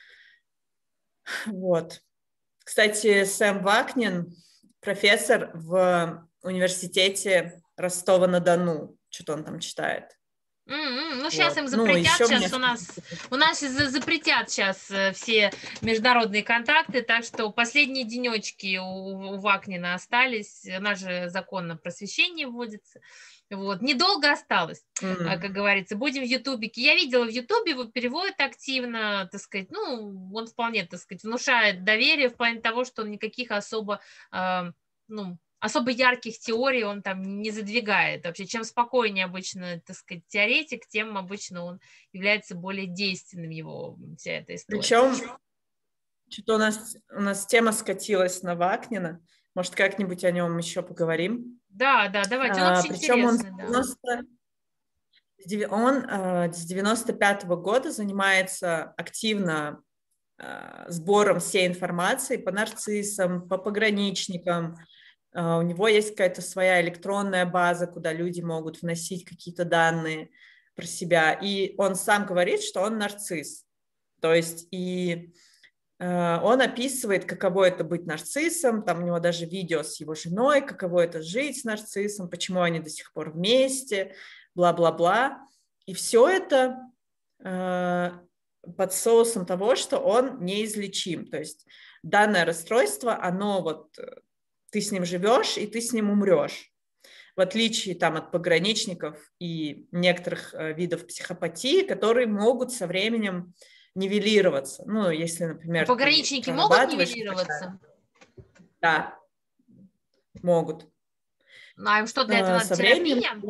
Вот. Кстати, Сэм Вакнин, профессор в университете Ростова-на-Дону, что-то он там читает. М-м, ну, сейчас Вот. им Ну, запретят, еще сейчас мне... у нас, у нас за- запретят сейчас все международные контакты, так что последние денечки у, у Вакнина остались, у нас же закон на просвещение вводится, вот, недолго осталось, Mm. как говорится, будем в Ютубике, я видела в Ютубе, его переводят активно, так сказать, ну, он вполне, так сказать, внушает доверие в плане того, что он никаких особо, э, ну, особо ярких теорий он там не задвигает. Вообще, чем спокойнее обычно, так сказать, теоретик, тем обычно он является более действенным, его вся эта история. Причем, что-то у нас, у нас тема скатилась на Вакнина. Может, как-нибудь о нем еще поговорим? Да, да, давайте. Он А, очень причем он, интересный, да. девяносто, он а, с девяносто пятого года занимается активно а, сбором всей информации по нарциссам, по пограничникам. А, у него есть какая-то своя электронная база, куда люди могут вносить какие-то данные про себя. И он сам говорит, что он нарцисс. То есть и он описывает, каково это быть нарциссом, там у него даже видео с его женой, каково это жить с нарциссом, почему они до сих пор вместе, бла-бла-бла. И все это э, под соусом того, что он неизлечим. То есть данное расстройство, оно вот, ты с ним живешь, и ты с ним умрешь. В отличие там, от пограничников и некоторых э, видов психопатии, которые могут со временем нивелироваться. Ну, если, например, а пограничники могут нивелироваться? Да, могут. Ну, а им что, для этого а, надо со терапия? Временем,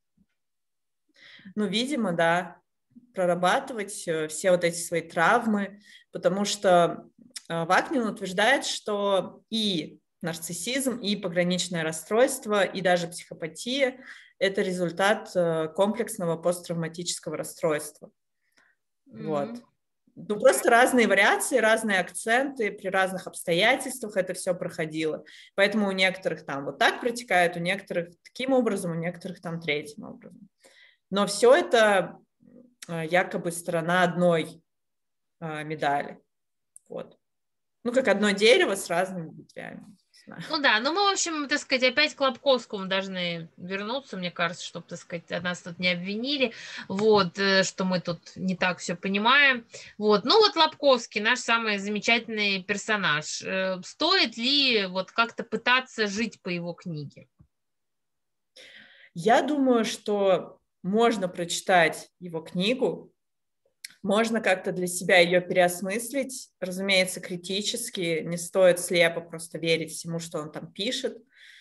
ну, видимо, да, прорабатывать все вот эти свои травмы, потому что Вакнин утверждает, что и нарциссизм, и пограничное расстройство, и даже психопатия – это результат комплексного посттравматического расстройства. Mm-hmm. Вот. Ну, просто разные вариации, разные акценты, при разных обстоятельствах это все проходило. Поэтому у некоторых там вот так протекает, у некоторых таким образом, у некоторых там третьим образом. Но все это якобы сторона одной медали. Вот. Ну, как одно дерево с разными ветвями. Ну да, ну мы, в общем, так сказать, опять к Лобковскому должны вернуться, мне кажется, чтобы, так сказать, нас тут не обвинили, вот, что мы тут не так все понимаем. Вот, ну вот Лобковский, наш самый замечательный персонаж. Стоит ли вот как-то пытаться жить по его книге? Я думаю, что можно прочитать его книгу, можно как-то для себя ее переосмыслить, разумеется, критически, не стоит слепо просто верить всему, что он там пишет.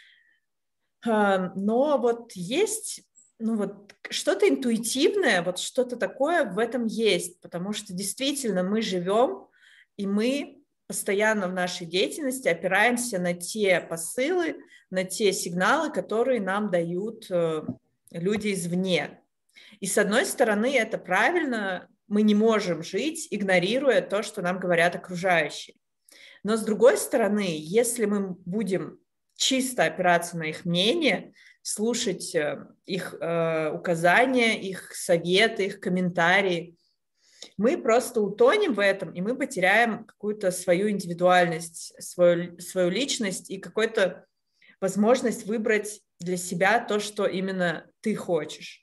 Но вот есть, ну вот что-то интуитивное, вот что-то такое в этом есть, потому что действительно мы живем, и мы постоянно в нашей деятельности опираемся на те посылы, на те сигналы, которые нам дают люди извне. И с одной стороны, это правильно, мы не можем жить, игнорируя то, что нам говорят окружающие. Но с другой стороны, если мы будем чисто опираться на их мнение, слушать их э, указания, их советы, их комментарии, мы просто утонем в этом, и мы потеряем какую-то свою индивидуальность, свою, свою личность и какую-то возможность выбрать для себя то, что именно ты хочешь.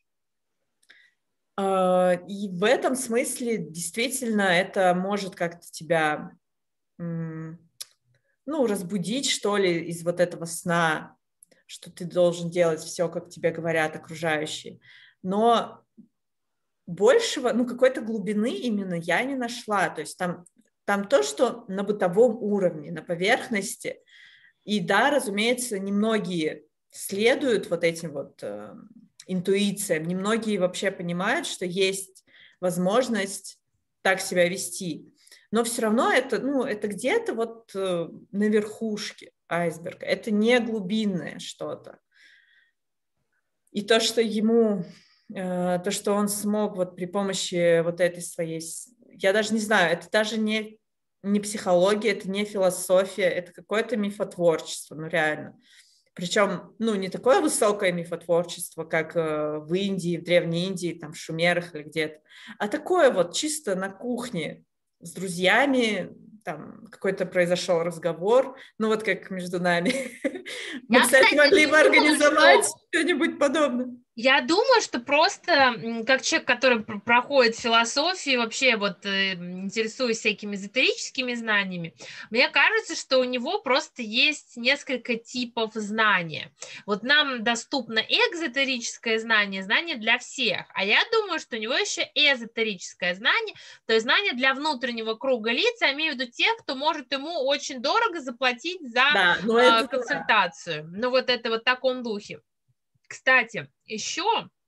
И в этом смысле действительно это может как-то тебя, ну, разбудить, что ли, из вот этого сна, что ты должен делать все, как тебе говорят окружающие. Но большего, ну, какой-то глубины именно я не нашла. То есть там, там то, что на бытовом уровне, на поверхности. И да, разумеется, немногие следуют вот этим вот э, интуициям, немногие вообще понимают, что есть возможность так себя вести. Но все равно это, ну, это где-то вот э, на верхушке айсберга. Это не глубинное что-то. И то, что ему то, что он смог вот при помощи вот этой своей, я даже не знаю, это даже не, не психология, это не философия, это какое-то мифотворчество, ну реально. Причем, ну, не такое высокое мифотворчество, как э, в Индии, в Древней Индии, там, в Шумерах или где-то, а такое вот чисто на кухне с друзьями, там, какой-то произошел разговор, ну, вот как между нами. Мы, Я, кстати, кстати, могли бы думаю, организовать что... что-нибудь подобное. Я думаю, что просто как человек, который проходит философию, вообще вот э, интересуюсь всякими эзотерическими знаниями, мне кажется, что у него просто есть несколько типов знания. Вот нам доступно экзотерическое знание, знание для всех, а я думаю, что у него еще эзотерическое знание, то есть знание для внутреннего круга лиц, я имею в виду тех, кто может ему очень дорого заплатить за да, ну, э, это консультацию. Да. Ну вот это вот в таком духе. Кстати, еще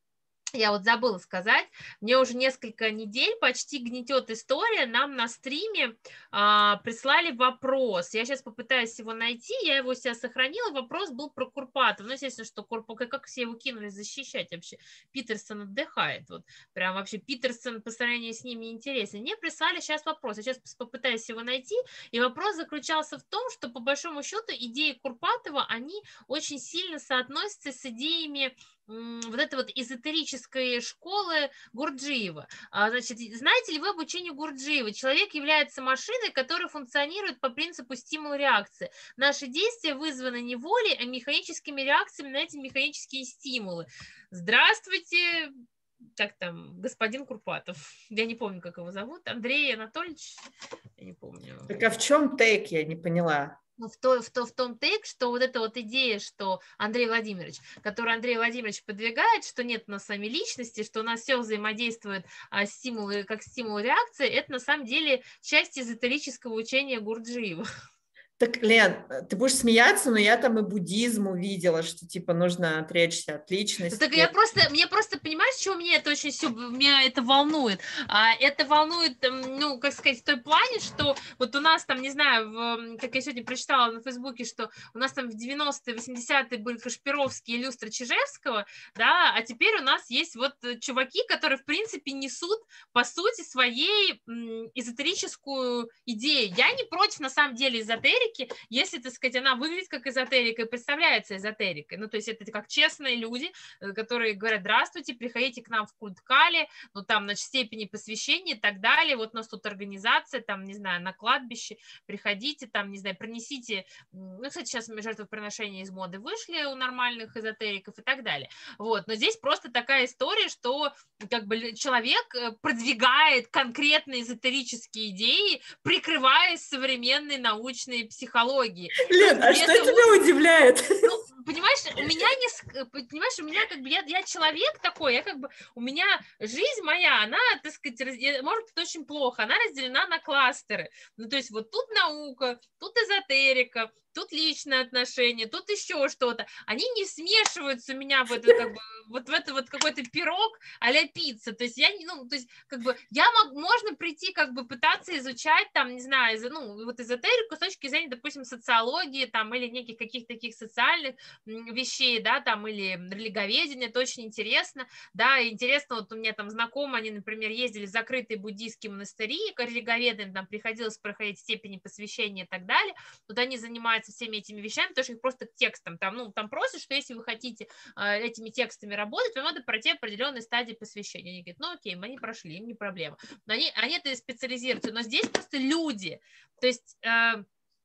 я вот забыла сказать, мне уже несколько недель почти гнетет история, нам на стриме а, прислали вопрос, я сейчас попытаюсь его найти, я его себя сохранила, вопрос был про Курпатова, ну, естественно, что Курпатов, как все его кинули защищать вообще, Питерсон отдыхает, вот, прям вообще Питерсон по сравнению с ними интереснее, мне прислали сейчас вопрос, я сейчас попытаюсь его найти, и вопрос заключался в том, что по большому счету идеи Курпатова, они очень сильно соотносятся с идеями вот этой вот эзотерической школы Гурджиева. Значит, знаете ли вы обучение Гурджиева? Человек является машиной, которая функционирует по принципу стимул-реакции. Наши действия вызваны не волей, а механическими реакциями на эти механические стимулы. Здравствуйте, как там, господин Курпатов. Я не помню, как его зовут. Андрей Анатольевич? Я не помню. Так а в чем тейк, я не поняла? Ну, в, то, в, то, в том тейк, что вот эта вот идея, что Андрей Владимирович, который Андрей Владимирович подвигает, что нет у нас с вами личности, что у нас все взаимодействует а, стимулы, как стимул реакции, это на самом деле часть эзотерического учения Гурджиева. Так, Лен, ты будешь смеяться, но я там и буддизм увидела, что типа нужно отречься от личности. Так я просто, мне просто, понимаешь, чего мне это очень все, меня это волнует? А, это волнует, ну, как сказать, в той плане, что вот у нас там, не знаю, в, как я сегодня прочитала на Фейсбуке, что у нас там в девяностые, восьмидесятые были Кашпировские люстры Чижевского, да, а теперь у нас есть вот чуваки, которые, в принципе, несут, по сути, своей м, эзотерическую идею. Я не против, на самом деле, эзотерики, если, так сказать, она выглядит как эзотерика и представляется эзотерикой. Ну, то есть это как честные люди, которые говорят: здравствуйте, приходите к нам в культ Кали, ну, там, значит, степени посвящения и так далее, вот у нас тут организация, там, не знаю, на кладбище, приходите, там, не знаю, принесите, ну, кстати, сейчас жертвоприношения из моды вышли у нормальных эзотериков и так далее, вот, но здесь просто такая история, что, как бы, человек продвигает конкретные эзотерические идеи, прикрываясь современной научной психологией. Лен, а что тебя удивляет? Ну, понимаешь, у меня не, понимаешь, у меня как бы, я, я человек такой, я как бы, у меня жизнь моя, она, так сказать, раз, может быть очень плохо, она разделена на кластеры, ну, то есть вот тут наука, тут эзотерика, тут личные отношения, тут еще что-то, они не смешиваются у меня в это, как бы, вот в это вот какой-то пирог а-ля пицца, то есть я, ну, то есть, как бы, я могу, можно прийти, как бы, пытаться изучать, там, не знаю, ну, вот эзотерику с точки зрения, допустим, социологии, там, или неких каких-то таких социальных вещей, да, там, или религоведения, это очень интересно, да, интересно, вот у меня там знакомые, они, например, ездили в закрытые буддийские монастыри, к религоведам там приходилось проходить степени посвящения и так далее, вот они занимаются всеми этими вещами, потому что их просто к текстам, там, ну, там просят, что если вы хотите э, этими текстами работать, вам надо пройти определенные стадии посвящения, они говорят: ну, окей, мы не прошли, им не проблема, но они, они это специализируются, но здесь просто люди, то есть... Э,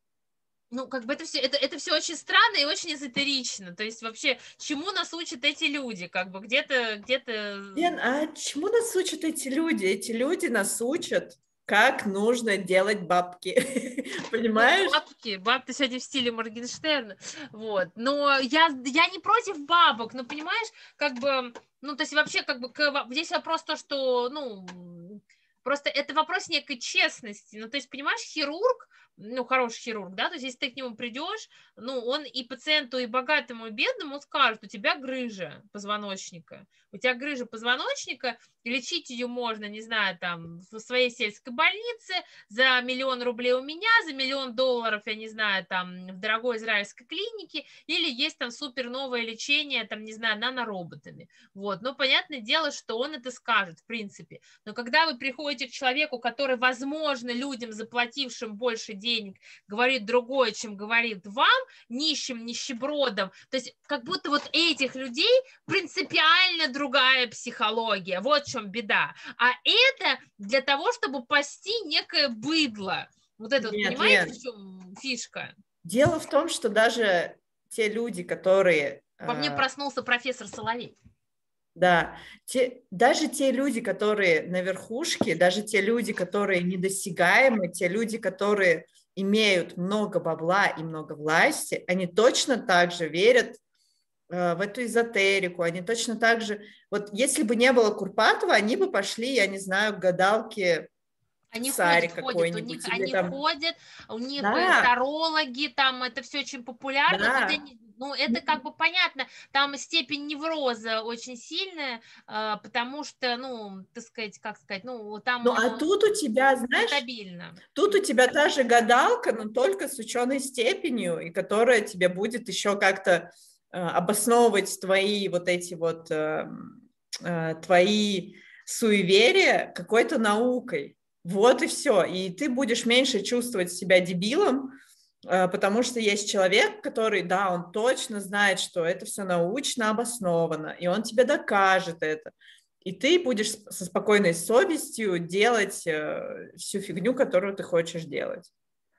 Ну, как бы это все, это, это все очень странно и очень эзотерично. То есть вообще, чему нас учат эти люди? Как бы где-то, где-то... Лен, а чему нас учат эти люди? Эти люди нас учат, как нужно делать бабки. Понимаешь? Ну, бабки, бабки сегодня в стиле Моргенштерна. Вот. Но я, я не против бабок, но понимаешь, как бы, ну, то есть вообще, как бы, здесь вопрос то, что, ну... Просто это вопрос некой честности. Ну, то есть, понимаешь, хирург, ну, хороший хирург, да, то есть если ты к нему придешь, ну, он и пациенту, и богатому, и бедному скажет, у тебя грыжа позвоночника, у тебя грыжа позвоночника, и лечить ее можно, не знаю, там, в своей сельской больнице за миллион рублей у меня, за миллион долларов, я не знаю, там, в дорогой израильской клинике, или есть там супер новое лечение, там, не знаю, нанороботами, вот, но понятное дело, что он это скажет, в принципе, но когда вы приходите к человеку, который, возможно, людям, заплатившим больше денег, денег, говорит другое, чем говорит вам, нищим, нищебродом. То есть как будто вот этих людей принципиально другая психология. Вот в чем беда. А это для того, чтобы пасти некое быдло. Вот это вот, понимаете, Лен, в чем фишка? Дело в том, что даже те люди, которые... Во мне проснулся профессор Соловей. Да, те, даже те люди, которые на верхушке, даже те люди, которые недосягаемы, те люди, которые имеют много бабла и много власти, они точно так же верят э, в эту эзотерику, они точно так же... Вот если бы не было Курпатова, они бы пошли, я не знаю, к гадалке Они Саре ходят, ходят, у них, они там... ходят, у них да. тарологи, там это все очень популярно, да. это, ну это как бы понятно, там степень невроза очень сильная, потому что, ну, так сказать, как сказать, ну там... Ну а тут у тебя, знаешь, стабильно. Тут у тебя та же гадалка, но только с ученой степенью, и которая тебе будет еще как-то э, обосновывать твои вот эти вот, э, э, твои суеверия какой-то наукой. Вот и все. И ты будешь меньше чувствовать себя дебилом, потому что есть человек, который, да, он точно знает, что это все научно обосновано, и он тебе докажет это. И ты будешь со спокойной совестью делать всю фигню, которую ты хочешь делать.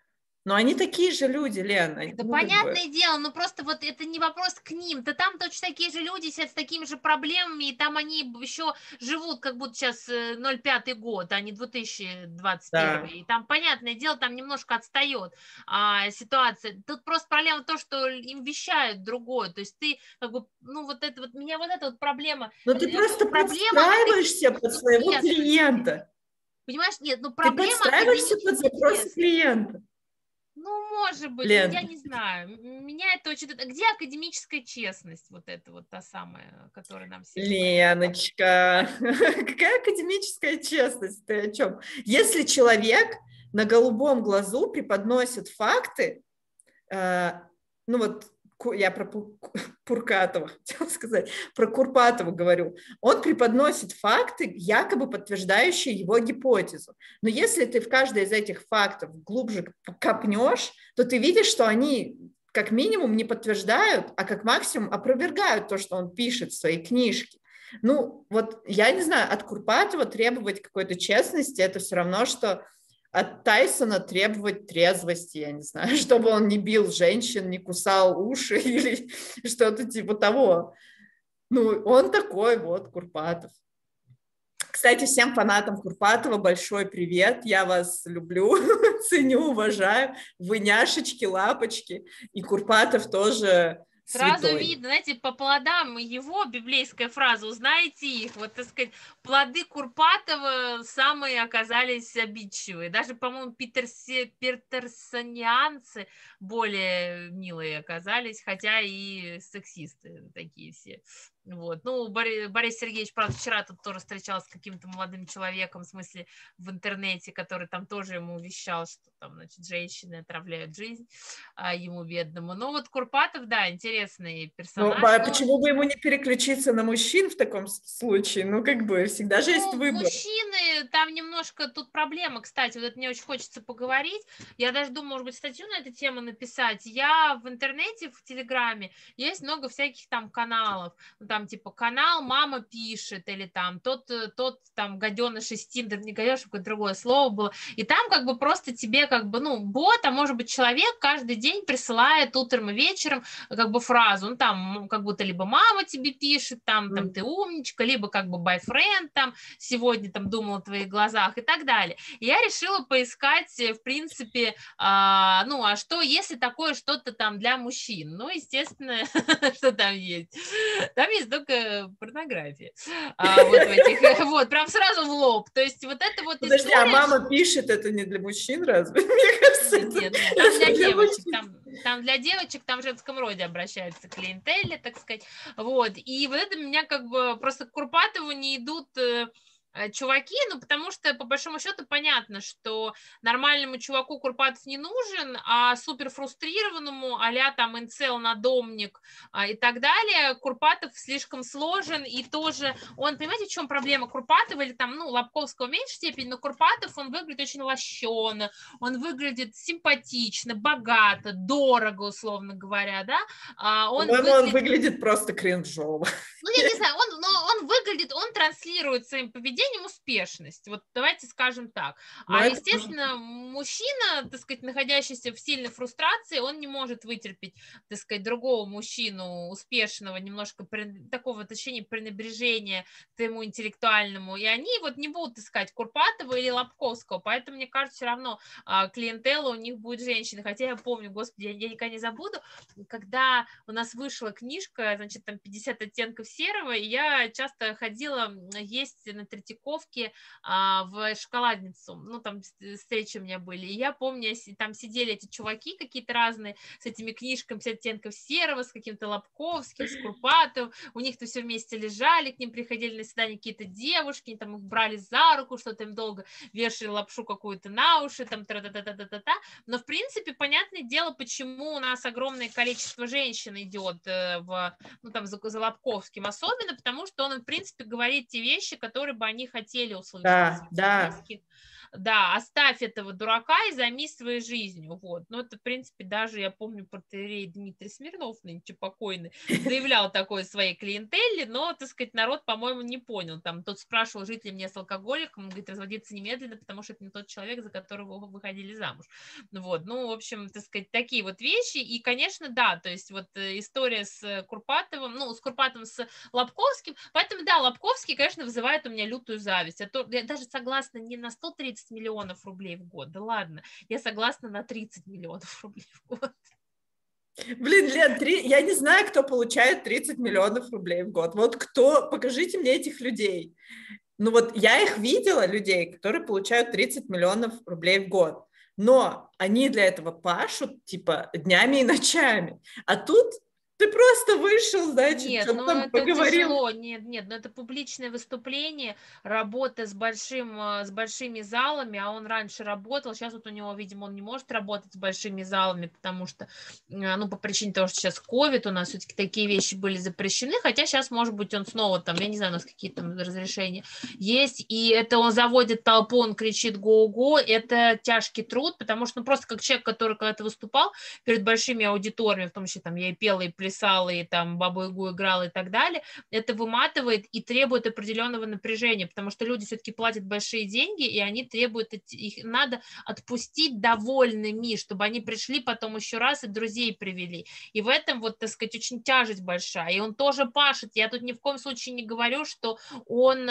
Но они такие же люди, Лен. Да, ну, понятное как бы... дело, но просто вот это не вопрос к ним. Да там точно такие же люди сидят с такими же проблемами, и там они еще живут, как будто сейчас ноль пятый год, а не две тысячи двадцать первый. Да. И там, понятное дело, там немножко отстает а, ситуация. Тут просто проблема в том, что им вещают другое. То есть ты, как бы, ну вот это вот, меня вот эта вот проблема... Но ты просто подстраиваешься под своего нет. клиента. Понимаешь, нет, ну проблема... Ты подстраиваешься под запросы клиента. Ну, может быть, Лен. Я не знаю. Меня это очень... Где академическая честность? Вот это вот та самая, которая нам всем... Леночка, какая академическая честность? Ты о чем? Если человек на голубом глазу преподносит факты, э, ну вот я про Пуркатова хотела сказать, про Курпатова говорю, он преподносит факты, якобы подтверждающие его гипотезу. Но если ты в каждой из этих фактов глубже копнешь, то ты видишь, что они как минимум не подтверждают, а как максимум опровергают то, что он пишет в своей книжке. Ну, вот я не знаю, от Курпатова требовать какой-то честности, это все равно, что от Тайсона требовать трезвости, я не знаю, чтобы он не бил женщин, не кусал уши или что-то типа того. Ну, он такой вот, Курпатов. Кстати, всем фанатам Курпатова большой привет, я вас люблю, ценю, уважаю, вы няшечки, лапочки, и Курпатов тоже... Сразу святой. Видно, знаете, по плодам его, библейская фраза, узнаете их, вот, так сказать, плоды Курпатова самые оказались обидчивые. Даже, по-моему, питерси, питерсонианцы более милые оказались, хотя и сексисты такие все. Вот. Ну, Борис, Борис Сергеевич, правда, вчера тут тоже встречался с каким-то молодым человеком, в смысле, в интернете, который там тоже ему вещал, что там, значит, женщины отравляют жизнь а, ему бедному. Но вот Курпатов, да, интересный персонаж. Ну, а но... почему бы ему не переключиться на мужчин в таком случае? Ну, как бы, всегда же ну, есть выбор. Мужчины, там немножко тут проблема, кстати, вот это мне очень хочется поговорить. Я даже думаю, может быть, статью на эту тему написать. Я в интернете, в Телеграме, есть много всяких там каналов, там типа канал «Мама пишет», или там тот, тот там гаденыш из Тиндер, не гаденыш, какое-то другое слово было, и там как бы просто тебе как бы, ну, бот, а может быть человек каждый день присылает утром и вечером как бы фразу, ну там как будто либо мама тебе пишет, там, там ты умничка, либо как бы бойфренд там сегодня там думал о твоих глазах и так далее. И я решила поискать, в принципе, а, ну, а что, если такое что-то там для мужчин? Ну, естественно, что там есть? Там есть только порнография. А, вот, в этих, вот, прям сразу в лоб. То есть вот это вот Подожди, история... а мама пишет, это не для мужчин разве? Мне кажется, нет, нет, там для девочек, там, там для девочек, там в женском роде обращаются к клиентеле, так сказать, вот, и вот это меня как бы просто к Курпатову не идут чуваки, ну, потому что, по большому счету, понятно, что нормальному чуваку Курпатов не нужен, а супер фрустрированному, а-ля там инцел, надомник а, и так далее, Курпатов слишком сложен, и тоже он, понимаете, в чем проблема Курпатова, или там, ну, Лобковского в меньшей степени, но Курпатов, он выглядит очень лощенно, он выглядит симпатично, богато, дорого, условно говоря, да. А, он, выглядит... выглядит... он выглядит просто кринжово. Ну, я не знаю, он, но он выглядит, он транслирует своим поведением успешность, вот давайте скажем так. Но а, это... естественно, мужчина, так сказать, находящийся в сильной фрустрации, он не может вытерпеть, так сказать, другого мужчину успешного, немножко при... такого, точнее, пренебрежения к твоему интеллектуальному, и они вот не будут искать Курпатова или Лобковского, поэтому, мне кажется, все равно а, клиентела у них будет женщины, хотя я помню, господи, я, я никогда не забуду, когда у нас вышла книжка, значит, там пятьдесят оттенков серого, и я часто ходила есть на Третьяковке а, в шоколадницу, ну, там встречи у меня были, и я помню, там сидели эти чуваки какие-то разные, с этими книжками пятьдесят оттенков серого, с каким-то Лобковским, с Курпатовым, у них-то все вместе лежали, к ним приходили на свидание какие-то девушки, там их брали за руку, что-то им долго вешали лапшу какую-то на уши, там та-та-та-та-та-та, но, в принципе, понятное дело, почему у нас огромное количество женщин идет в, ну, там, за, за Лобковским, особенно потому, что он, в принципе, говорит те вещи, которые бы они хотели услышать. Да, да. Да, оставь этого дурака и займись своей жизнью, вот. Ну, это, в принципе, даже, я помню, протоиерей Дмитрий Смирнов, нынче покойный, заявлял такое своей клиентелле, но, так сказать, народ, по-моему, не понял. Там тот спрашивал, жить ли мне с алкоголиком, он говорит, разводиться немедленно, потому что это не тот человек, за которого вы выходили замуж. Вот, ну, в общем, так сказать, такие вот вещи, и, конечно, да, то есть вот история с Курпатовым, ну, с Курпатовым, с Лобковским, поэтому, да, Лобковский, конечно, вызывает у меня лютую зависть, а то, я даже согласна не на сто тридцать миллионов рублей в год, да ладно, я согласна на тридцать миллионов рублей в год. Блин, Лен, три... я не знаю, кто получает тридцать миллионов рублей в год. Вот кто, покажите мне этих людей. Ну вот я их видела, людей, которые получают тридцать миллионов рублей в год, но они для этого пашут, типа, днями и ночами. А тут ты просто вышел, значит, нет, что-то ну там это поговорил. Тяжело. Нет, нет, но это публичное выступление, работа с, большим, с большими залами, а он раньше работал, сейчас вот у него, видимо, он не может работать с большими залами, потому что, ну, по причине того, что сейчас ковид, у нас все-таки такие вещи были запрещены, хотя сейчас, может быть, он снова там, я не знаю, у нас какие-то разрешения есть, и это он заводит толпу, он кричит го-го, это тяжкий труд, потому что, ну, просто как человек, который когда-то выступал перед большими аудиториями, в том числе, там, я и пела, и плясала, и там Бабу-Ягу играла и так далее, это выматывает и требует определенного напряжения, потому что люди все-таки платят большие деньги, и они требуют, их надо отпустить довольными, чтобы они пришли потом еще раз и друзей привели. И в этом, вот, так сказать, очень тяжесть большая. И он тоже пашет. Я тут ни в коем случае не говорю, что он...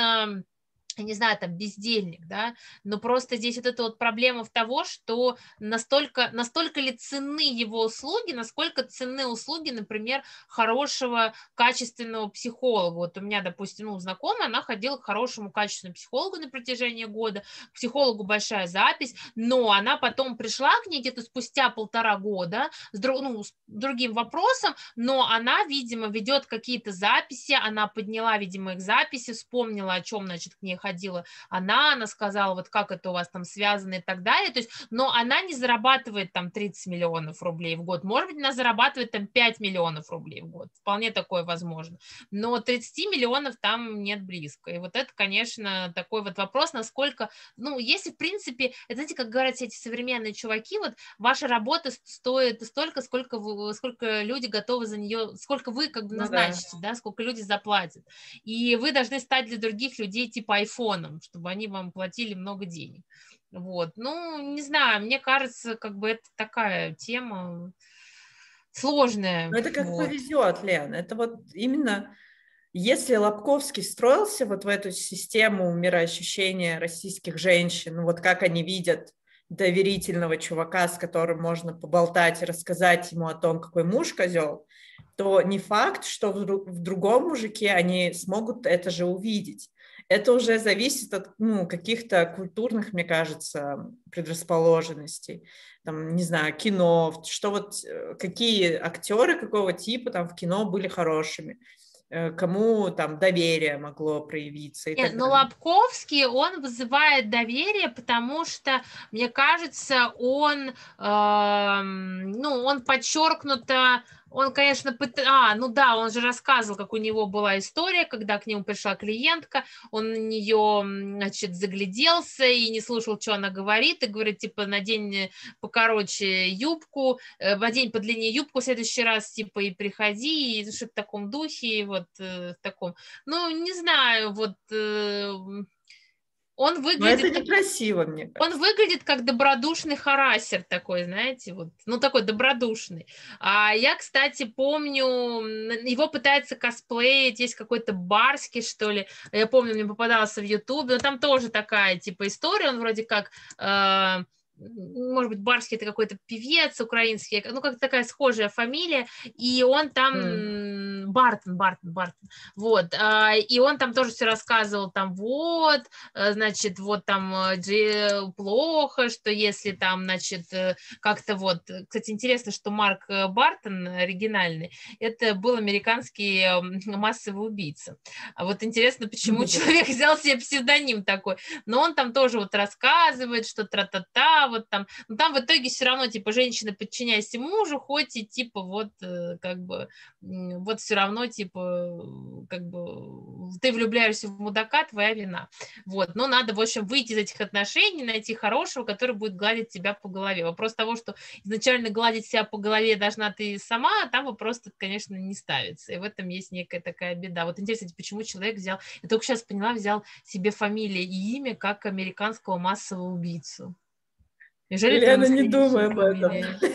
я не знаю, там, бездельник, да, но просто здесь вот эта вот проблема в того, что настолько, настолько ли ценны его услуги, насколько ценны услуги, например, хорошего, качественного психолога. Вот у меня, допустим, ну, знакомая, она ходила к хорошему, качественному психологу на протяжении года, к психологу большая запись, но она потом пришла к ней где-то спустя полтора года с, друг, ну, с другим вопросом, но она, видимо, ведет какие-то записи, она подняла, видимо, их записи, вспомнила, о чем, значит, к ней ходила она, она сказала, вот как это у вас там связано и так далее, то есть, но она не зарабатывает там тридцать миллионов рублей в год, может быть, она зарабатывает там пять миллионов рублей в год, вполне такое возможно, но тридцать миллионов там нет близко, и вот это, конечно, такой вот вопрос, насколько, ну, если, в принципе, это, знаете, как говорят эти современные чуваки, вот, ваша работа стоит столько, сколько, вы, сколько люди готовы за нее, сколько вы, как бы, назначите, ну, да. да, сколько люди заплатят, и вы должны стать для других людей, типа, айфоном, чтобы они вам платили много денег. Вот. Ну, не знаю, мне кажется, как бы это такая тема сложная. Но это как вот. повезет, Лен. Это вот именно, если Лобковский строился вот в эту систему мироощущения российских женщин, вот как они видят доверительного чувака, с которым можно поболтать и рассказать ему о том, какой муж козел, то не факт, что в другом мужике они смогут это же увидеть. это уже зависит от ну, каких-то культурных, мне кажется, предрасположенностей. Там, не знаю, кино, что вот, какие актеры какого типа там в кино были хорошими, кому там доверие могло проявиться и Нет, так но далее. Лабковский, он вызывает доверие, потому что, мне кажется, он, э, ну, он подчеркнуто, он, конечно, пыт... а, ну да, он же рассказывал, как у него была история, когда к нему пришла клиентка, он на нее, значит, загляделся и не слушал, что она говорит, и говорит, типа, надень покороче юбку, э, надень подлиннее юбку в следующий раз, типа, и приходи, и что-то в таком духе, и вот э, в таком, ну, не знаю, вот э, он выглядит... Но это некрасиво, мне кажется. Он выглядит как добродушный харассер такой, знаете, вот, ну, такой добродушный. А я, кстати, помню, его пытается косплеить, есть какой-то Барский, что ли, я помню, мне попадался в Ютубе, но там тоже такая, типа, история, он вроде как... Э, может быть, Барский это какой-то певец украинский, ну, как такая схожая фамилия, и он там, mm. Бартон, Бартон, Бартон, вот, и он там тоже все рассказывал, там, вот, значит, вот там плохо, что если там, значит, как-то вот, кстати, интересно, что Марк Бартон оригинальный, это был американский массовый убийца, а вот интересно, почему человек взял себе псевдоним такой, но он там тоже вот рассказывает, что тра-та-та, вот там, но там в итоге все равно, типа, женщина, подчиняйся мужу, хоть и, типа, вот, как бы, вот все равно, типа, как бы, ты влюбляешься в мудака, твоя вина, вот, но надо, в общем, выйти из этих отношений, найти хорошего, который будет гладить тебя по голове. Вопрос того, что изначально гладить себя по голове должна ты сама, там вопрос, конечно, не ставится, и в этом есть некая такая беда. Вот интересно, почему человек взял, я только сейчас поняла, взял себе фамилию и имя как американского массового убийцу. Неужели Лена, не думай об этом.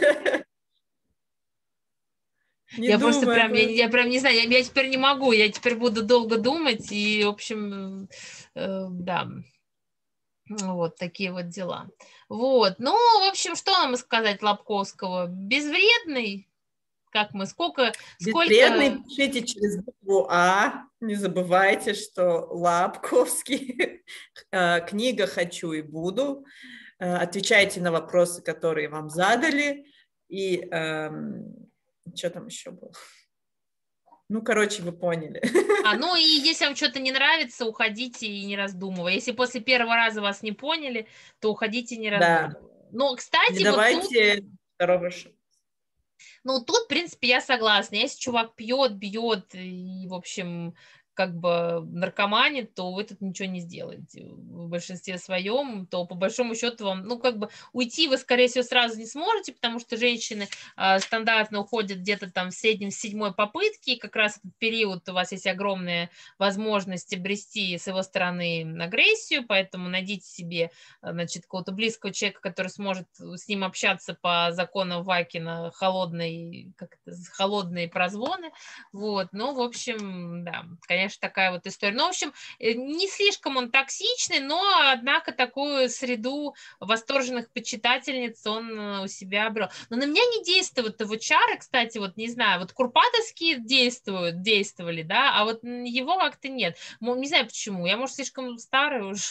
Не я просто прям, я, я прям не знаю, я, я теперь не могу, я теперь буду долго думать, и, в общем, э, да, вот такие вот дела. Вот, ну, в общем, что нам сказать Лабковского? Безвредный, как мы, сколько... Безвредный, сколько... пишите через букву А, не забывайте, что Лабковский, книга «Хочу и буду», отвечайте на вопросы, которые вам задали, и эм, что там еще было? Ну, короче, вы поняли. А, ну и если вам что-то не нравится, уходите и не раздумывая. Если после первого раза вас не поняли, то уходите не раздумывая. Да. Но, кстати, не давайте вот тут... второго шанса. Ну, тут, в принципе, я согласна. Если чувак пьет, бьет и, в общем, как бы наркоманит, то вы тут ничего не сделаете. В большинстве своем, то по большому счету вам, ну, как бы уйти вы, скорее всего, сразу не сможете, потому что женщины э, стандартно уходят где-то там в среднем с седьмой попытки, и как раз этот период у вас есть огромная возможность обрести с его стороны агрессию, поэтому найдите себе, значит, какого-то близкого человека, который сможет с ним общаться по законам Вакина, холодные, как это, холодные прозвоны, вот, ну, в общем, да, конечно, такая вот история. Ну, в общем, не слишком он токсичный, но, однако, такую среду восторженных почитательниц он у себя обрел. Но на меня не действуют его чары, кстати, вот не знаю, вот курпатовские действуют, действовали, да, а вот его как-то нет. Не знаю почему, я, может, слишком старый уже.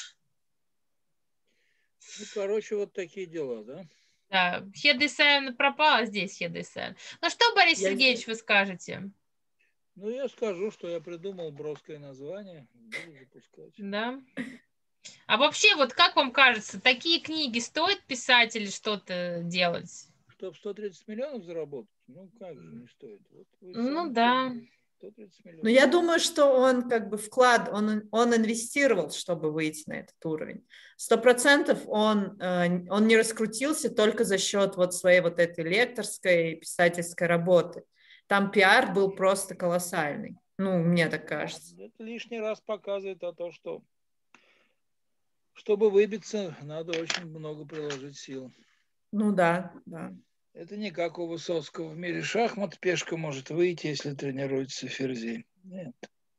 Ну, короче, вот такие дела, да? Да, Хеда Исаевна пропала, здесь Хеда Исаевна. Ну что, Борис я... Сергеевич, вы скажете? Ну, я скажу, что я придумал броское название, буду запускать. Да. А вообще, вот как вам кажется, такие книги стоит писать или что-то делать? Чтобы сто тридцать миллионов заработать? Ну, как же не стоит? Вот ну, да. сто тридцать миллионов. Но я думаю, что он как бы вклад, он, он инвестировал, чтобы выйти на этот уровень. Сто процентов он, он не раскрутился только за счет вот своей вот этой лекторской писательской работы. Там пиар был просто колоссальный. Ну, мне так кажется. Это лишний раз показывает о том, что чтобы выбиться, надо очень много приложить сил. Ну да, да. Это не как у Высоцкого в мире шахмат. Пешка может выйти, если тренируется ферзь. Нет.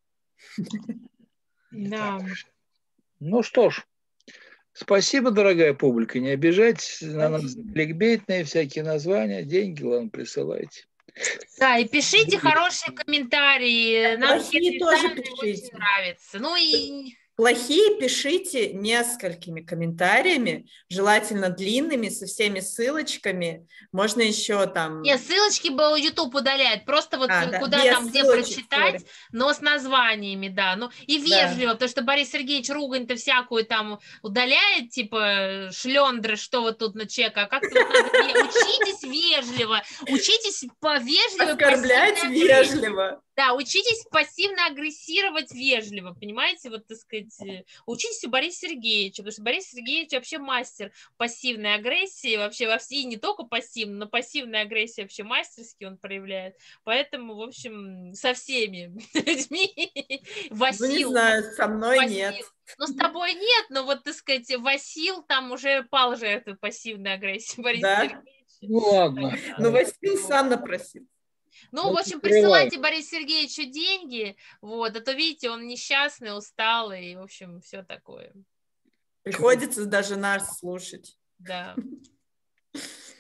Да. Ну что ж, спасибо, дорогая публика. Не обижайтесь на нас кликбейтные всякие названия. Деньги, ладно, присылайте. Да, и пишите хорошие комментарии. Нам плохие тоже пишите. Очень нравится. Ну и Плохие пишите несколькими комментариями, желательно длинными, со всеми ссылочками. Можно еще там... Нет, ссылочки бы YouTube удаляет, просто вот а, да, куда там, где прочитать, sorry. Но с названиями, да. Ну и вежливо, да. Потому что Борис Сергеевич ругань-то всякую там удаляет, типа шлендры, что вот тут на чека. А как-то вот надо... Учитесь вежливо, учитесь повежливо. Оскорблять вежливо. Да, учитесь пассивно агрессировать вежливо, понимаете, вот, так сказать, учитесь у Бориса Сергеевича, потому что Борис Сергеевич вообще мастер пассивной агрессии, вообще во всей, не только пассивной, но пассивная агрессия вообще мастерски он проявляет, поэтому, в общем, со всеми людьми, Васил. Ну, не знаю, со мной Васил. нет. Ну, с тобой нет, но вот, так сказать, Васил там уже пал жертвой пассивной агрессии Бориса да? Сергеевича. Ну, ладно. Ну, Васил сам напросил. Ну, в общем, присылайте Борису Сергеевичу деньги, вот, а то, видите, он несчастный, усталый, и, в общем, все такое. Приходится даже нас слушать. Да.